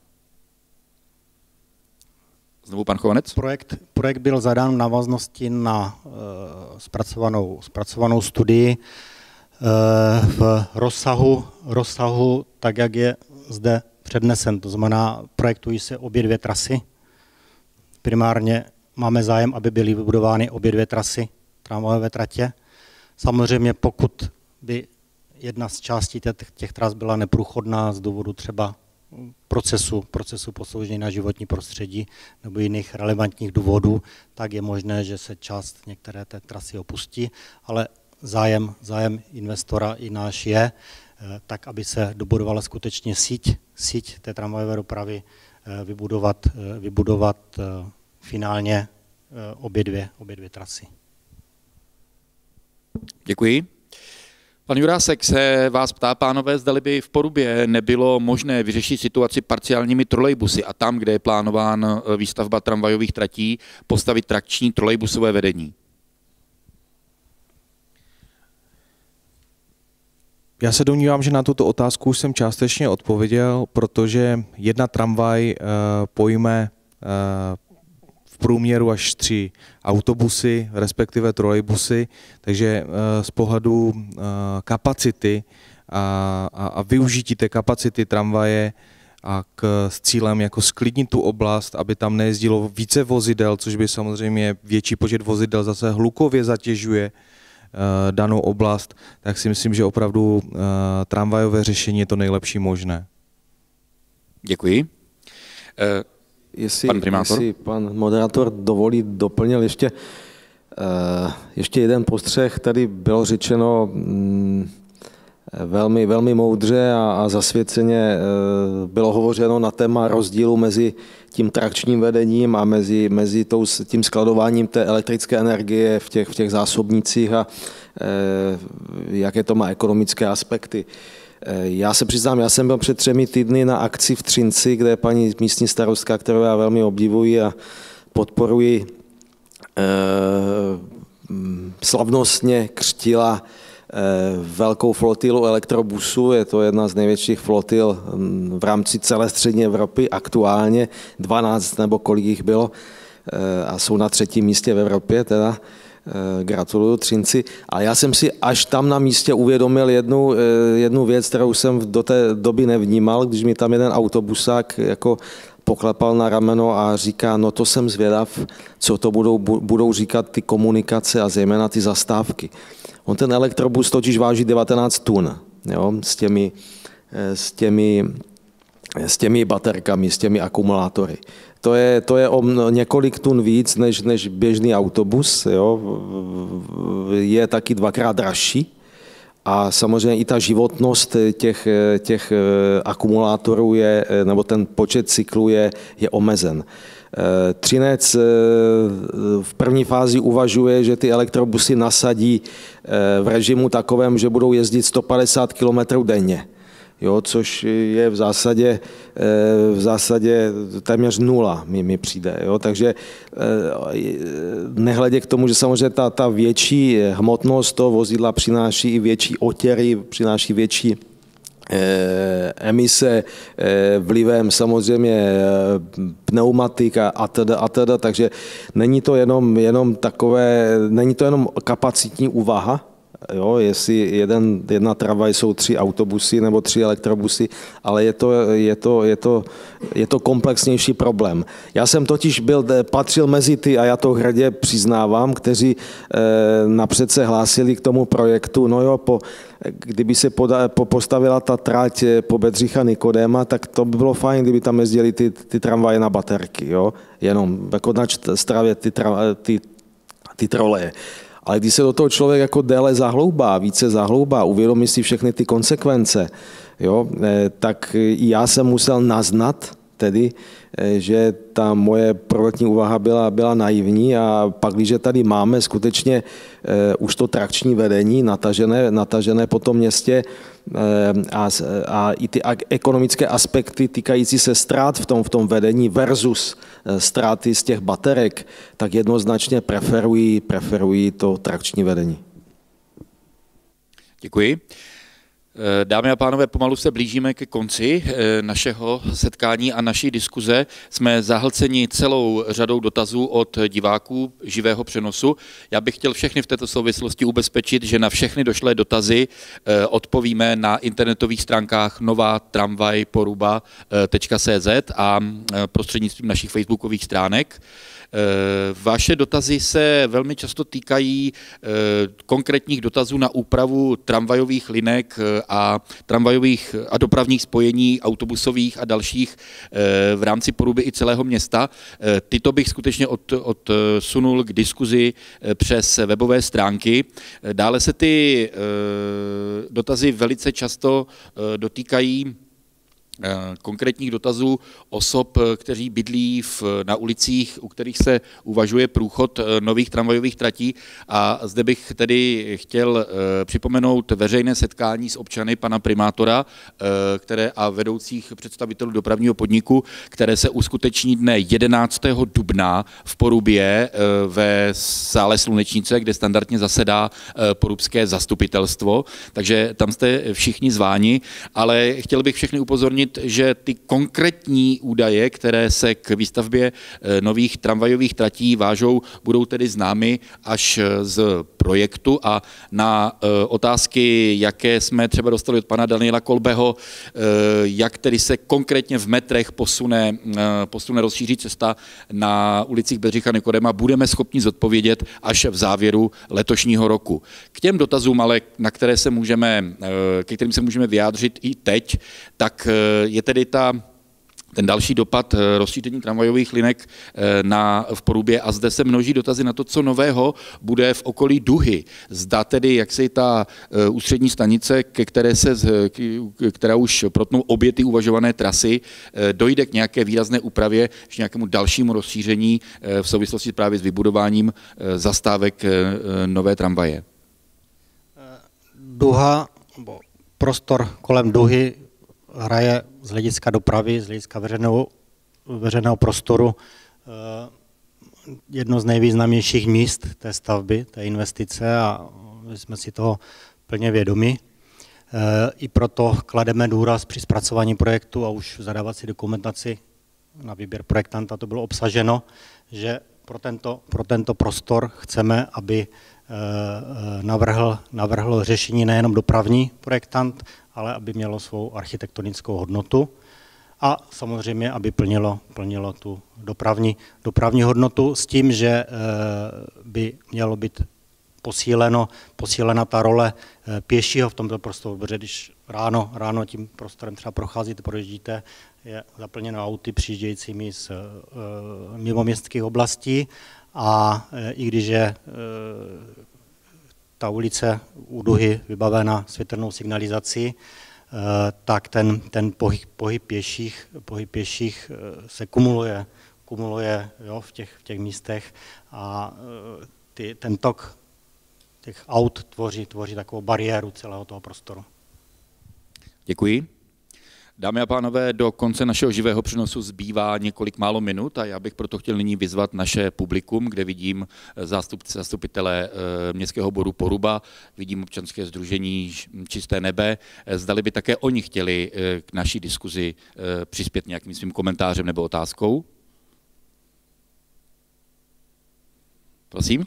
Speaker 1: Znovu pan Chovanec.
Speaker 9: Projekt, projekt byl zadán v návaznosti na uh, zpracovanou, zpracovanou studii uh, v rozsahu, rozsahu, tak jak je zde přednesen. To znamená, projektují se obě dvě trasy. Primárně máme zájem, aby byly vybudovány obě dvě trasy tramvajové tratě. Samozřejmě pokud by jedna z částí těch, těch tras byla neprůchodná z důvodu třeba procesu, procesu posouzení na životní prostředí nebo jiných relevantních důvodů, tak je možné, že se část některé té trasy opustí, ale zájem, zájem investora i náš je, tak aby se dobudovala skutečně síť, síť té tramvajové dopravy, vybudovat, vybudovat finálně obě dvě, obě dvě trasy.
Speaker 1: Děkuji. Pan Jurásek se vás ptá, pánové, zdali by v Porubě nebylo možné vyřešit situaci parciálními trolejbusy a tam, kde je plánován výstavba tramvajových tratí, postavit trakční trolejbusové vedení.
Speaker 3: Já se domnívám, že na tuto otázku už jsem částečně odpověděl, protože jedna tramvaj uh, pojme uh, v průměru až tři autobusy, respektive trolejbusy, takže uh, z pohledu uh, kapacity a, a, a využití té kapacity tramvaje a k, s cílem jako sklidnit tu oblast, aby tam nejezdilo více vozidel, což by samozřejmě větší počet vozidel zase hlukově zatěžuje danou oblast, tak si myslím, že opravdu uh, tramvajové řešení je to nejlepší možné.
Speaker 1: Děkuji. Uh,
Speaker 2: jestli,
Speaker 1: pan primátor?
Speaker 2: Jestli pan moderátor dovolí, doplnil ještě, uh, ještě jeden postřeh. Tady bylo řečeno mm, velmi, velmi moudře a, a zasvěceně uh, bylo hovořeno na téma rozdílu mezi tím trakčním vedením a mezi, mezi tou, tím skladováním té elektrické energie v těch, v těch zásobnících a e, jaké to má ekonomické aspekty. E, já se přiznám, já jsem byl před třemi týdny na akci v Třinci, kde je paní místní starostka, kterou já velmi obdivuji a podporuji, e, slavnostně křtila velkou flotilu elektrobusů, je to jedna z největších flotil v rámci celé střední Evropy, aktuálně dvanáct nebo kolik jich bylo a jsou na třetím místě v Evropě, teda gratuluju Třinci. A já jsem si až tam na místě uvědomil jednu, jednu věc, kterou jsem do té doby nevnímal, když mi tam jeden autobusák jako poklepal na rameno a říká, no to jsem zvědav, co to budou, budou říkat ty komunikace a zejména ty zastávky. On ten elektrobus totiž váží devatenáct tun, jo, s těmi, s těmi, s těmi baterkami, s těmi akumulátory. To je, to je o několik tun víc než, než běžný autobus, jo. Je taky dvakrát dražší a samozřejmě i ta životnost těch, těch akumulátorů je, nebo ten počet cyklů je, je omezen. Třinec v první fázi uvažuje, že ty elektrobusy nasadí v režimu takovém, že budou jezdit sto padesát kilometrů denně, jo, což je v zásadě, v zásadě téměř nula mi, mi přijde. Jo. Takže nehledě k tomu, že samozřejmě ta, ta větší hmotnost toho vozidla přináší i větší otěry, přináší větší emise vlivem samozřejmě pneumatik a teda, a teda, takže není to jenom, jenom takové, není to jenom kapacitní úvaha, jo, jestli jeden, jedna tramvaj jsou tři autobusy nebo tři elektrobusy, ale je to, je to, je to, je to komplexnější problém. Já jsem totiž byl, patřil mezi ty, a já to hrdě přiznávám, kteří eh, napřed se hlásili k tomu projektu, no jo, po, kdyby se poda, po, postavila ta trať po Bedřicha Nikodéma, tak to by bylo fajn, kdyby tam jezdili ty, ty tramvaje na baterky, jo, jenom jako na Stravě ty, ty, ty troleje. Ale když se do toho člověk jako déle zahloubá, více zahloubá, uvědomí si všechny ty konsekvence, jo, tak i já jsem musel naznat tedy, že ta moje prvotní úvaha byla, byla naivní a pak, když tady máme skutečně už to trakční vedení natažené, natažené po tom městě a, a i ty ekonomické aspekty týkající se ztrát v tom, v tom vedení versus ztráty z těch baterek, tak jednoznačně preferují, preferují to trakční vedení.
Speaker 1: Děkuji. Dámy a pánové, pomalu se blížíme ke konci našeho setkání a naší diskuze. Jsme zahlceni celou řadou dotazů od diváků živého přenosu. Já bych chtěl všechny v této souvislosti ubezpečit, že na všechny došlé dotazy odpovíme na internetových stránkách nová tramvaj poruba tečka cé zet a prostřednictvím našich facebookových stránek. Vaše dotazy se velmi často týkají konkrétních dotazů na úpravu tramvajových linek a tramvajových a dopravních spojení, autobusových a dalších v rámci Poruby i celého města. Tyto bych skutečně od, odsunul k diskuzi přes webové stránky. Dále se ty dotazy velice často dotýkají konkrétních dotazů osob, kteří bydlí v, na ulicích, u kterých se uvažuje průchod nových tramvajových tratí. A zde bych tedy chtěl připomenout veřejné setkání s občany pana primátora které, a vedoucích představitelů dopravního podniku, které se uskuteční dne jedenáctého dubna v Porubě ve sále Slunečnice, kde standardně zasedá porubské zastupitelstvo. Takže tam jste všichni zváni, ale chtěl bych všechny upozornit, že ty konkrétní údaje, které se k výstavbě nových tramvajových tratí vážou, budou tedy známy až z projektu a na otázky, jaké jsme třeba dostali od pana Daniela Kolbeho, jak tedy se konkrétně v metrech posune, posune rozšíří cesta na ulicích Bedřicha Nikodema, budeme schopni zodpovědět až v závěru letošního roku. K těm dotazům, ale na které se můžeme, ke kterým se můžeme vyjádřit i teď, tak je tedy ta, ten další dopad rozšíření tramvajových linek na, v Porubě a zde se množí dotazy na to, co nového bude v okolí Duhy. Zda tedy, jak se ta ústřední stanice, ke které se, která už protnou obě ty uvažované trasy, dojde k nějaké výrazné úpravě, k nějakému dalšímu rozšíření v souvislosti právě s vybudováním zastávek nové tramvaje.
Speaker 9: Duha, prostor kolem Duhy hraje z hlediska dopravy, z hlediska veřejného, veřejného prostoru jedno z nejvýznamnějších míst té stavby, té investice a my jsme si toho plně vědomi. I proto klademe důraz při zpracování projektu a už v zadávací dokumentaci na výběr projektanta to bylo obsaženo, že pro tento, pro tento prostor chceme, aby navrhl, navrhl řešení nejenom dopravní projektant, ale aby mělo svou architektonickou hodnotu a samozřejmě, aby plnilo, plnilo tu dopravní, dopravní hodnotu s tím, že by mělo být posíleno, posílena ta role pěšího v tomto prostoru, protože když ráno, ráno tím prostorem třeba procházíte, projíždíte, je zaplněno auty přijíždějícími z mimoměstských oblastí a i když je ta ulice u Duhy vybavena světelnou signalizací, tak ten, ten pohyb, pohyb, pěších, pohyb pěších se kumuluje, kumuluje jo, v, těch, v těch místech a ty, ten tok těch aut tvoří, tvoří takovou bariéru celého toho prostoru.
Speaker 1: Děkuji. Dámy a pánové, do konce našeho živého přenosu zbývá několik málo minut a já bych proto chtěl nyní vyzvat naše publikum, kde vidím zástupce, zastupitele Městského boru Poruba, vidím občanské sdružení Čisté nebe. Zdali by také oni chtěli k naší diskuzi přispět nějakým svým komentářem nebo otázkou? Prosím.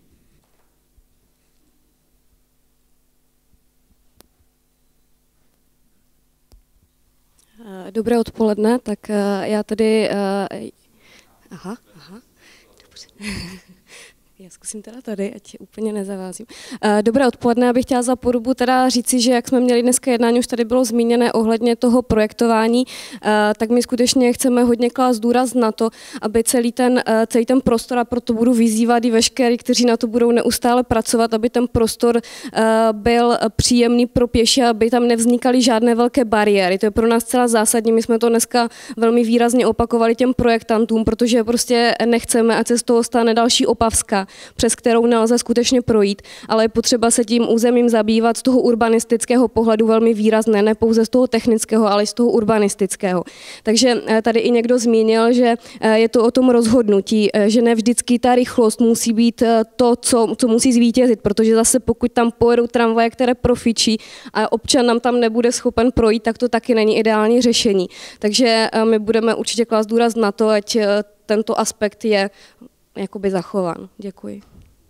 Speaker 10: Dobré odpoledne, tak já tady, aha, aha, dobře. Já zkusím teda tady, ať úplně nezavázím. Dobré odpoledne, já bych chtěla za Porubu teda říci, že jak jsme měli dneska jednání, už tady bylo zmíněné ohledně toho projektování, tak my skutečně chceme hodně klást důraz na to, aby celý ten, celý ten prostor, a proto budu vyzývat i veškerý, kteří na to budou neustále pracovat, aby ten prostor byl příjemný pro pěší, aby tam nevznikaly žádné velké bariéry. To je pro nás celá zásadní. My jsme to dneska velmi výrazně opakovali těm projektantům, protože prostě nechceme, ať se z toho stane další Opavska, přes kterou nelze skutečně projít, ale je potřeba se tím územím zabývat z toho urbanistického pohledu velmi výrazné, ne pouze z toho technického, ale i z toho urbanistického. Takže tady i někdo zmínil, že je to o tom rozhodnutí, že ne vždycky ta rychlost musí být to, co, co musí zvítězit, protože zase pokud tam pojedou tramvaje, které profičí a občan nám tam nebude schopen projít, tak to taky není ideální řešení. Takže my budeme určitě klást důraz na to, ať tento aspekt je jakoby zachován. Děkuji.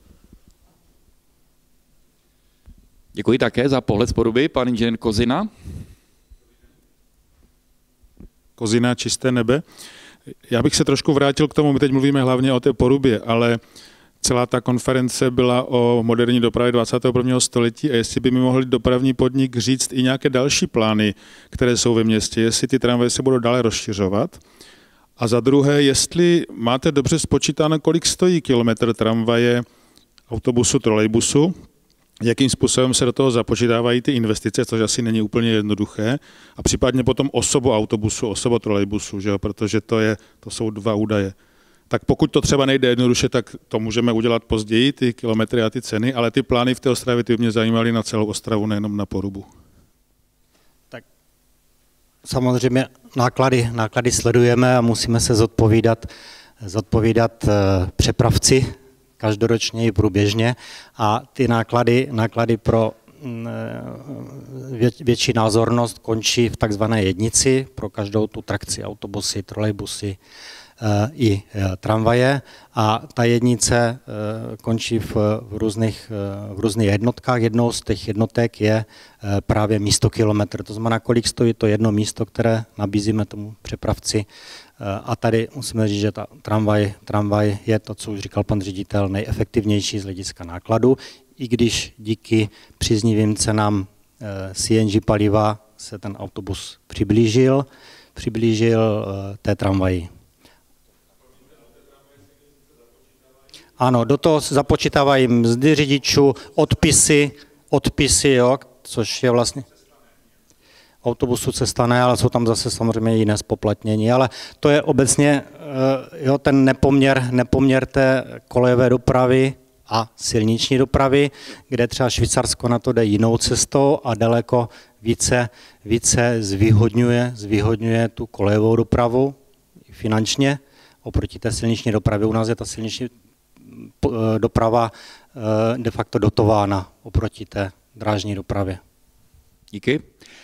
Speaker 1: Děkuji také za pohled z Poruby. Pan inženýr Kozina.
Speaker 11: Kozina, čisté nebe. Já bych se trošku vrátil k tomu, my teď mluvíme hlavně o té Porubě, ale celá ta konference byla o moderní dopravě dvacátého prvního století a jestli by mi mohl dopravní podnik říct i nějaké další plány, které jsou ve městě, jestli ty tramvaje se budou dále rozšiřovat. A za druhé, jestli máte dobře spočítáno, kolik stojí kilometr tramvaje, autobusu, trolejbusu, jakým způsobem se do toho započítávají ty investice, což asi není úplně jednoduché, a případně potom osobu autobusu, osobu trolejbusu, že jo? Protože to, je, to jsou dva údaje. Tak pokud to třeba nejde jednoduše, tak to můžeme udělat později, ty kilometry a ty ceny, ale ty plány v té Ostravě ty mě zajímaly na celou Ostravu, nejenom na Porubu.
Speaker 9: Tak samozřejmě náklady, náklady sledujeme a musíme se zodpovídat, zodpovídat přepravci každoročně i průběžně a ty náklady, náklady pro větší názornost končí v takzvané jednici pro každou tu trakci, autobusy, trolejbusy i tramvaje a ta jednice končí v různých, v různých jednotkách. Jednou z těch jednotek je právě místo kilometr, to znamená, kolik stojí to jedno místo, které nabízíme tomu přepravci. A tady musíme říct, že ta tramvaj, tramvaj je to, co už říkal pan ředitel, nejefektivnější z hlediska nákladu, i když díky příznivým cenám C N G paliva se ten autobus přiblížil, přiblížil té tramvaji. Ano, do toho se započítávají mzdy řidičů, odpisy, odpisy, jo, což je vlastně autobusu se stane, ale jsou tam zase samozřejmě jiné spoplatnění, ale to je obecně jo, ten nepoměr, nepoměr té kolejové dopravy a silniční dopravy, kde třeba Švýcarsko na to jde jinou cestou a daleko více, více zvýhodňuje, zvýhodňuje tu kolejovou dopravu finančně oproti té silniční dopravě. U nás je ta silniční doprava de facto dotována oproti té drážní dopravě.
Speaker 1: Díky.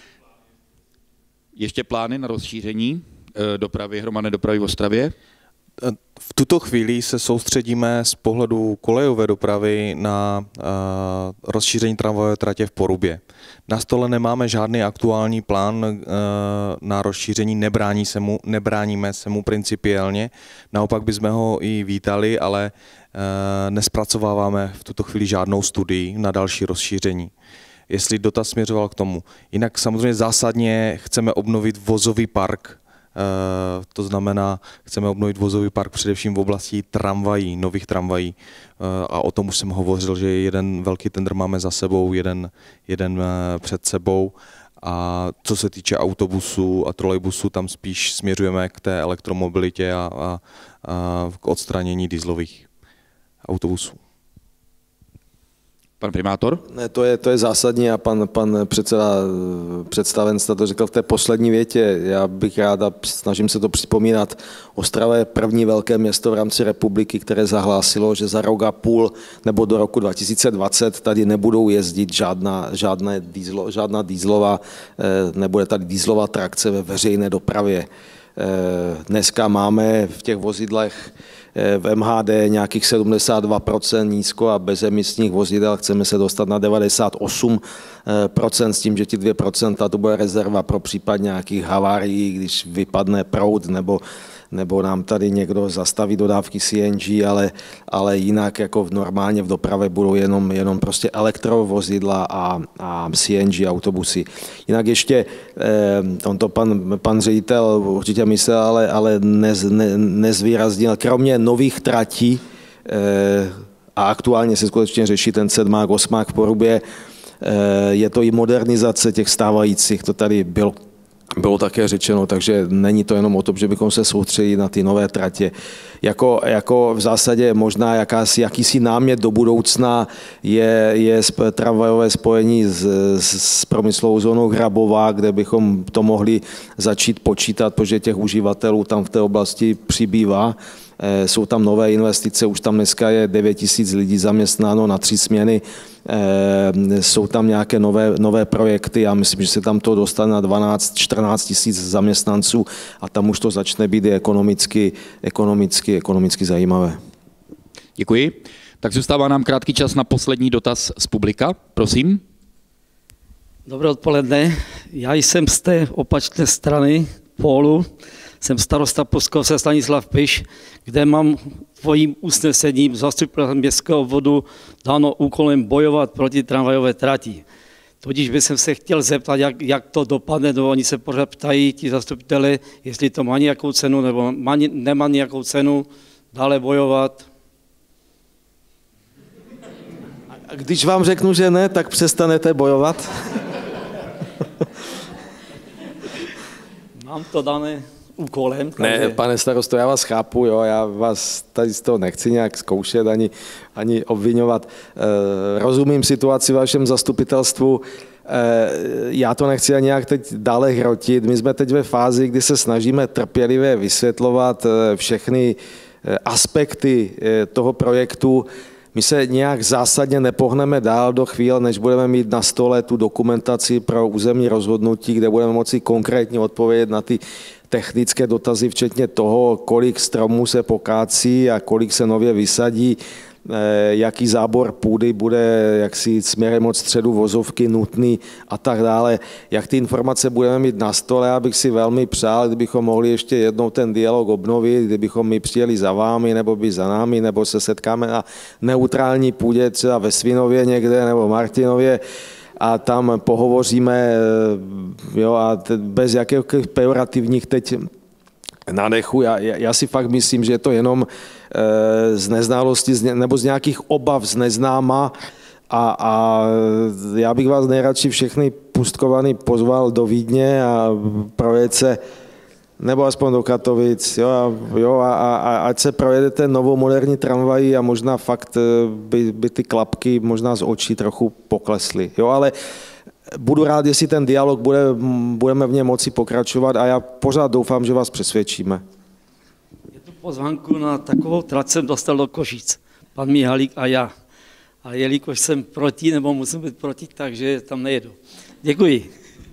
Speaker 1: Ještě plány na rozšíření dopravy, hromadné dopravy v Ostravě?
Speaker 3: V tuto chvíli se soustředíme z pohledu kolejové dopravy na uh, rozšíření tramvajové tratě v Porubě. Na stole nemáme žádný aktuální plán uh, na rozšíření, nebrání se mu, nebráníme se mu principiálně, naopak bychom ho i vítali, ale uh, nespracováváme v tuto chvíli žádnou studii na další rozšíření. Jestli dotaz směřoval k tomu. Jinak samozřejmě zásadně chceme obnovit vozový park, to znamená, chceme obnovit vozový park především v oblasti tramvají, nových tramvají. A o tom už jsem hovořil, že jeden velký tender máme za sebou, jeden, jeden před sebou. A co se týče autobusů a trolejbusů, tam spíš směřujeme k té elektromobilitě a, a, a k odstranění dieselových autobusů.
Speaker 1: Pan primátor?
Speaker 2: Ne, to je, to je zásadní a pan, pan předseda představenstva to řekl v té poslední větě. Já bych rád, a snažím se to připomínat, Ostrava je první velké město v rámci republiky, které zahlásilo, že za rok a půl nebo do roku dva tisíce dvacet tady nebudou jezdit žádná, žádné dieslo, žádná dieselová, nebude tady dieselová trakce ve veřejné dopravě. Dneska máme v těch vozidlech v M H D nějakých sedmdesát dva procent nízko a bezemisních vozidel chceme se dostat na devadesát osm procent s tím, že ti dvě procenta to bude rezerva pro případ nějakých havárií, když vypadne proud nebo nebo nám tady někdo zastaví dodávky C N G, ale, ale jinak jako v normálně v dopravě budou jenom, jenom prostě elektrovozidla a, a C N G autobusy. Jinak ještě, eh, on to pan, pan ředitel určitě myslel, ale, ale nez, ne, nezvýraznil, kromě nových tratí, eh, a aktuálně se skutečně řeší ten sedmák, osmák v Porubě, eh, je to i modernizace těch stávajících, to tady bylo. Bylo také řečeno, takže není to jenom o tom, že bychom se soustředili na ty nové tratě. Jako, jako v zásadě možná jakási, jakýsi námět do budoucna je, je tramvajové spojení s, s průmyslovou zónou Hrabová, kde bychom to mohli začít počítat, protože těch uživatelů tam v té oblasti přibývá. Jsou tam nové investice, už tam dneska je devět tisíc lidí zaměstnáno na tři směny. Jsou tam nějaké nové, nové projekty, já myslím, že se tam to dostane na dvanáct čtrnáct tisíc zaměstnanců a tam už to začne být ekonomicky, ekonomicky, ekonomicky zajímavé.
Speaker 1: Děkuji. Tak zůstává nám krátký čas na poslední dotaz z publika. Prosím.
Speaker 12: Dobré odpoledne. Já jsem z té opačné strany pólu. Jsem starosta Postkovce Stanislav Piš, kde mám svým usnesením zastupitelstva městského obvodu dáno úkolem bojovat proti tramvajové trati. Tudíž bych se chtěl zeptat, jak, jak to dopadne, nebo oni se pořád ptají, ti zastupitelé, jestli to má nějakou cenu, nebo má, nemá nějakou cenu dále bojovat.
Speaker 2: A když vám řeknu, že ne, tak přestanete bojovat?
Speaker 12: Mám to dané úkolem.
Speaker 2: Ne, takže... pane starosto, já vás chápu, jo, já vás tady z toho nechci nějak zkoušet ani, ani obvinovat. E, rozumím situaci v vašem zastupitelstvu, e, já to nechci ani nějak teď dále hrotit. My jsme teď ve fázi, kdy se snažíme trpělivě vysvětlovat všechny aspekty toho projektu. My se nějak zásadně nepohneme dál do chvíle, než budeme mít na stole tu dokumentaci pro územní rozhodnutí, kde budeme moci konkrétně odpovědět na ty technické dotazy, včetně toho, kolik stromů se pokácí a kolik se nově vysadí, jaký zábor půdy bude jaksi směrem od středu vozovky nutný a tak dále. Jak ty informace budeme mít na stole, abych si velmi přál, kdybychom mohli ještě jednou ten dialog obnovit, kdybychom my přijeli za vámi, nebo by za námi, nebo se setkáme na neutrální půdě, třeba ve Svinově někde, nebo Martinově, a tam pohovoříme, jo, a bez jakýchkoliv pejorativních teď nádechu. Já, já si fakt myslím, že je to jenom z neznalosti nebo z nějakých obav z neznáma a, a já bych vás nejradši všechny pustkovaný pozval do Vídně a projet se, nebo aspoň do Katovic, jo, a, jo, a, a ať se projedete novou moderní tramvají a možná fakt by, by ty klapky možná z očí trochu poklesly, jo, ale budu rád, jestli ten dialog bude, budeme v něm moci pokračovat a já pořád doufám, že vás přesvědčíme.
Speaker 12: Je tu pozvánku na takovou trať jsem dostal do Košic, pan Mihalík a já. A jelikož jsem proti, nebo musím být proti, takže tam nejedu. Děkuji.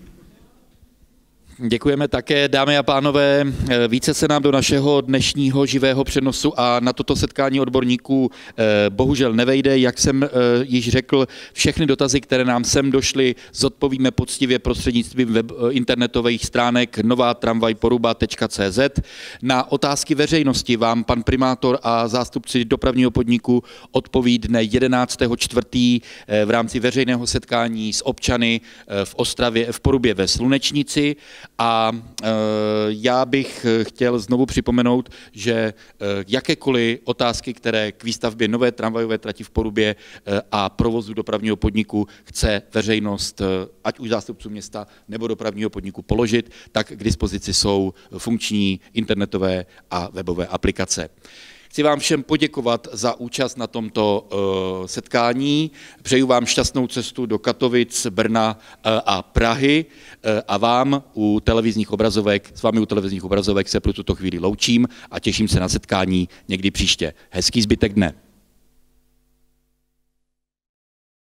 Speaker 1: Děkujeme také, dámy a pánové. Více se nám do našeho dnešního živého přenosu a na toto setkání odborníků bohužel nevejde. Jak jsem již řekl, všechny dotazy, které nám sem došly, zodpovíme poctivě prostřednictvím web, internetových stránek nová tramvaj poruba tečka cé zet. Na otázky veřejnosti vám pan primátor a zástupci dopravního podniku odpoví dne jedenáctého čtvrtého v rámci veřejného setkání s občany v Ostravě, v Porubě ve Slunečnici. A e, já bych chtěl znovu připomenout, že e, jakékoliv otázky, které k výstavbě nové tramvajové trati v Porubě e, a provozu dopravního podniku chce veřejnost, e, ať už zástupců města nebo dopravního podniku položit, tak k dispozici jsou funkční internetové a webové aplikace. Chci vám všem poděkovat za účast na tomto uh, setkání. Přeju vám šťastnou cestu do Katovic, Brna uh, a Prahy uh, a vám u televizních obrazovek, s vámi u televizních obrazovek se pro tuto chvíli loučím a těším se na setkání někdy příště. Hezký zbytek dne.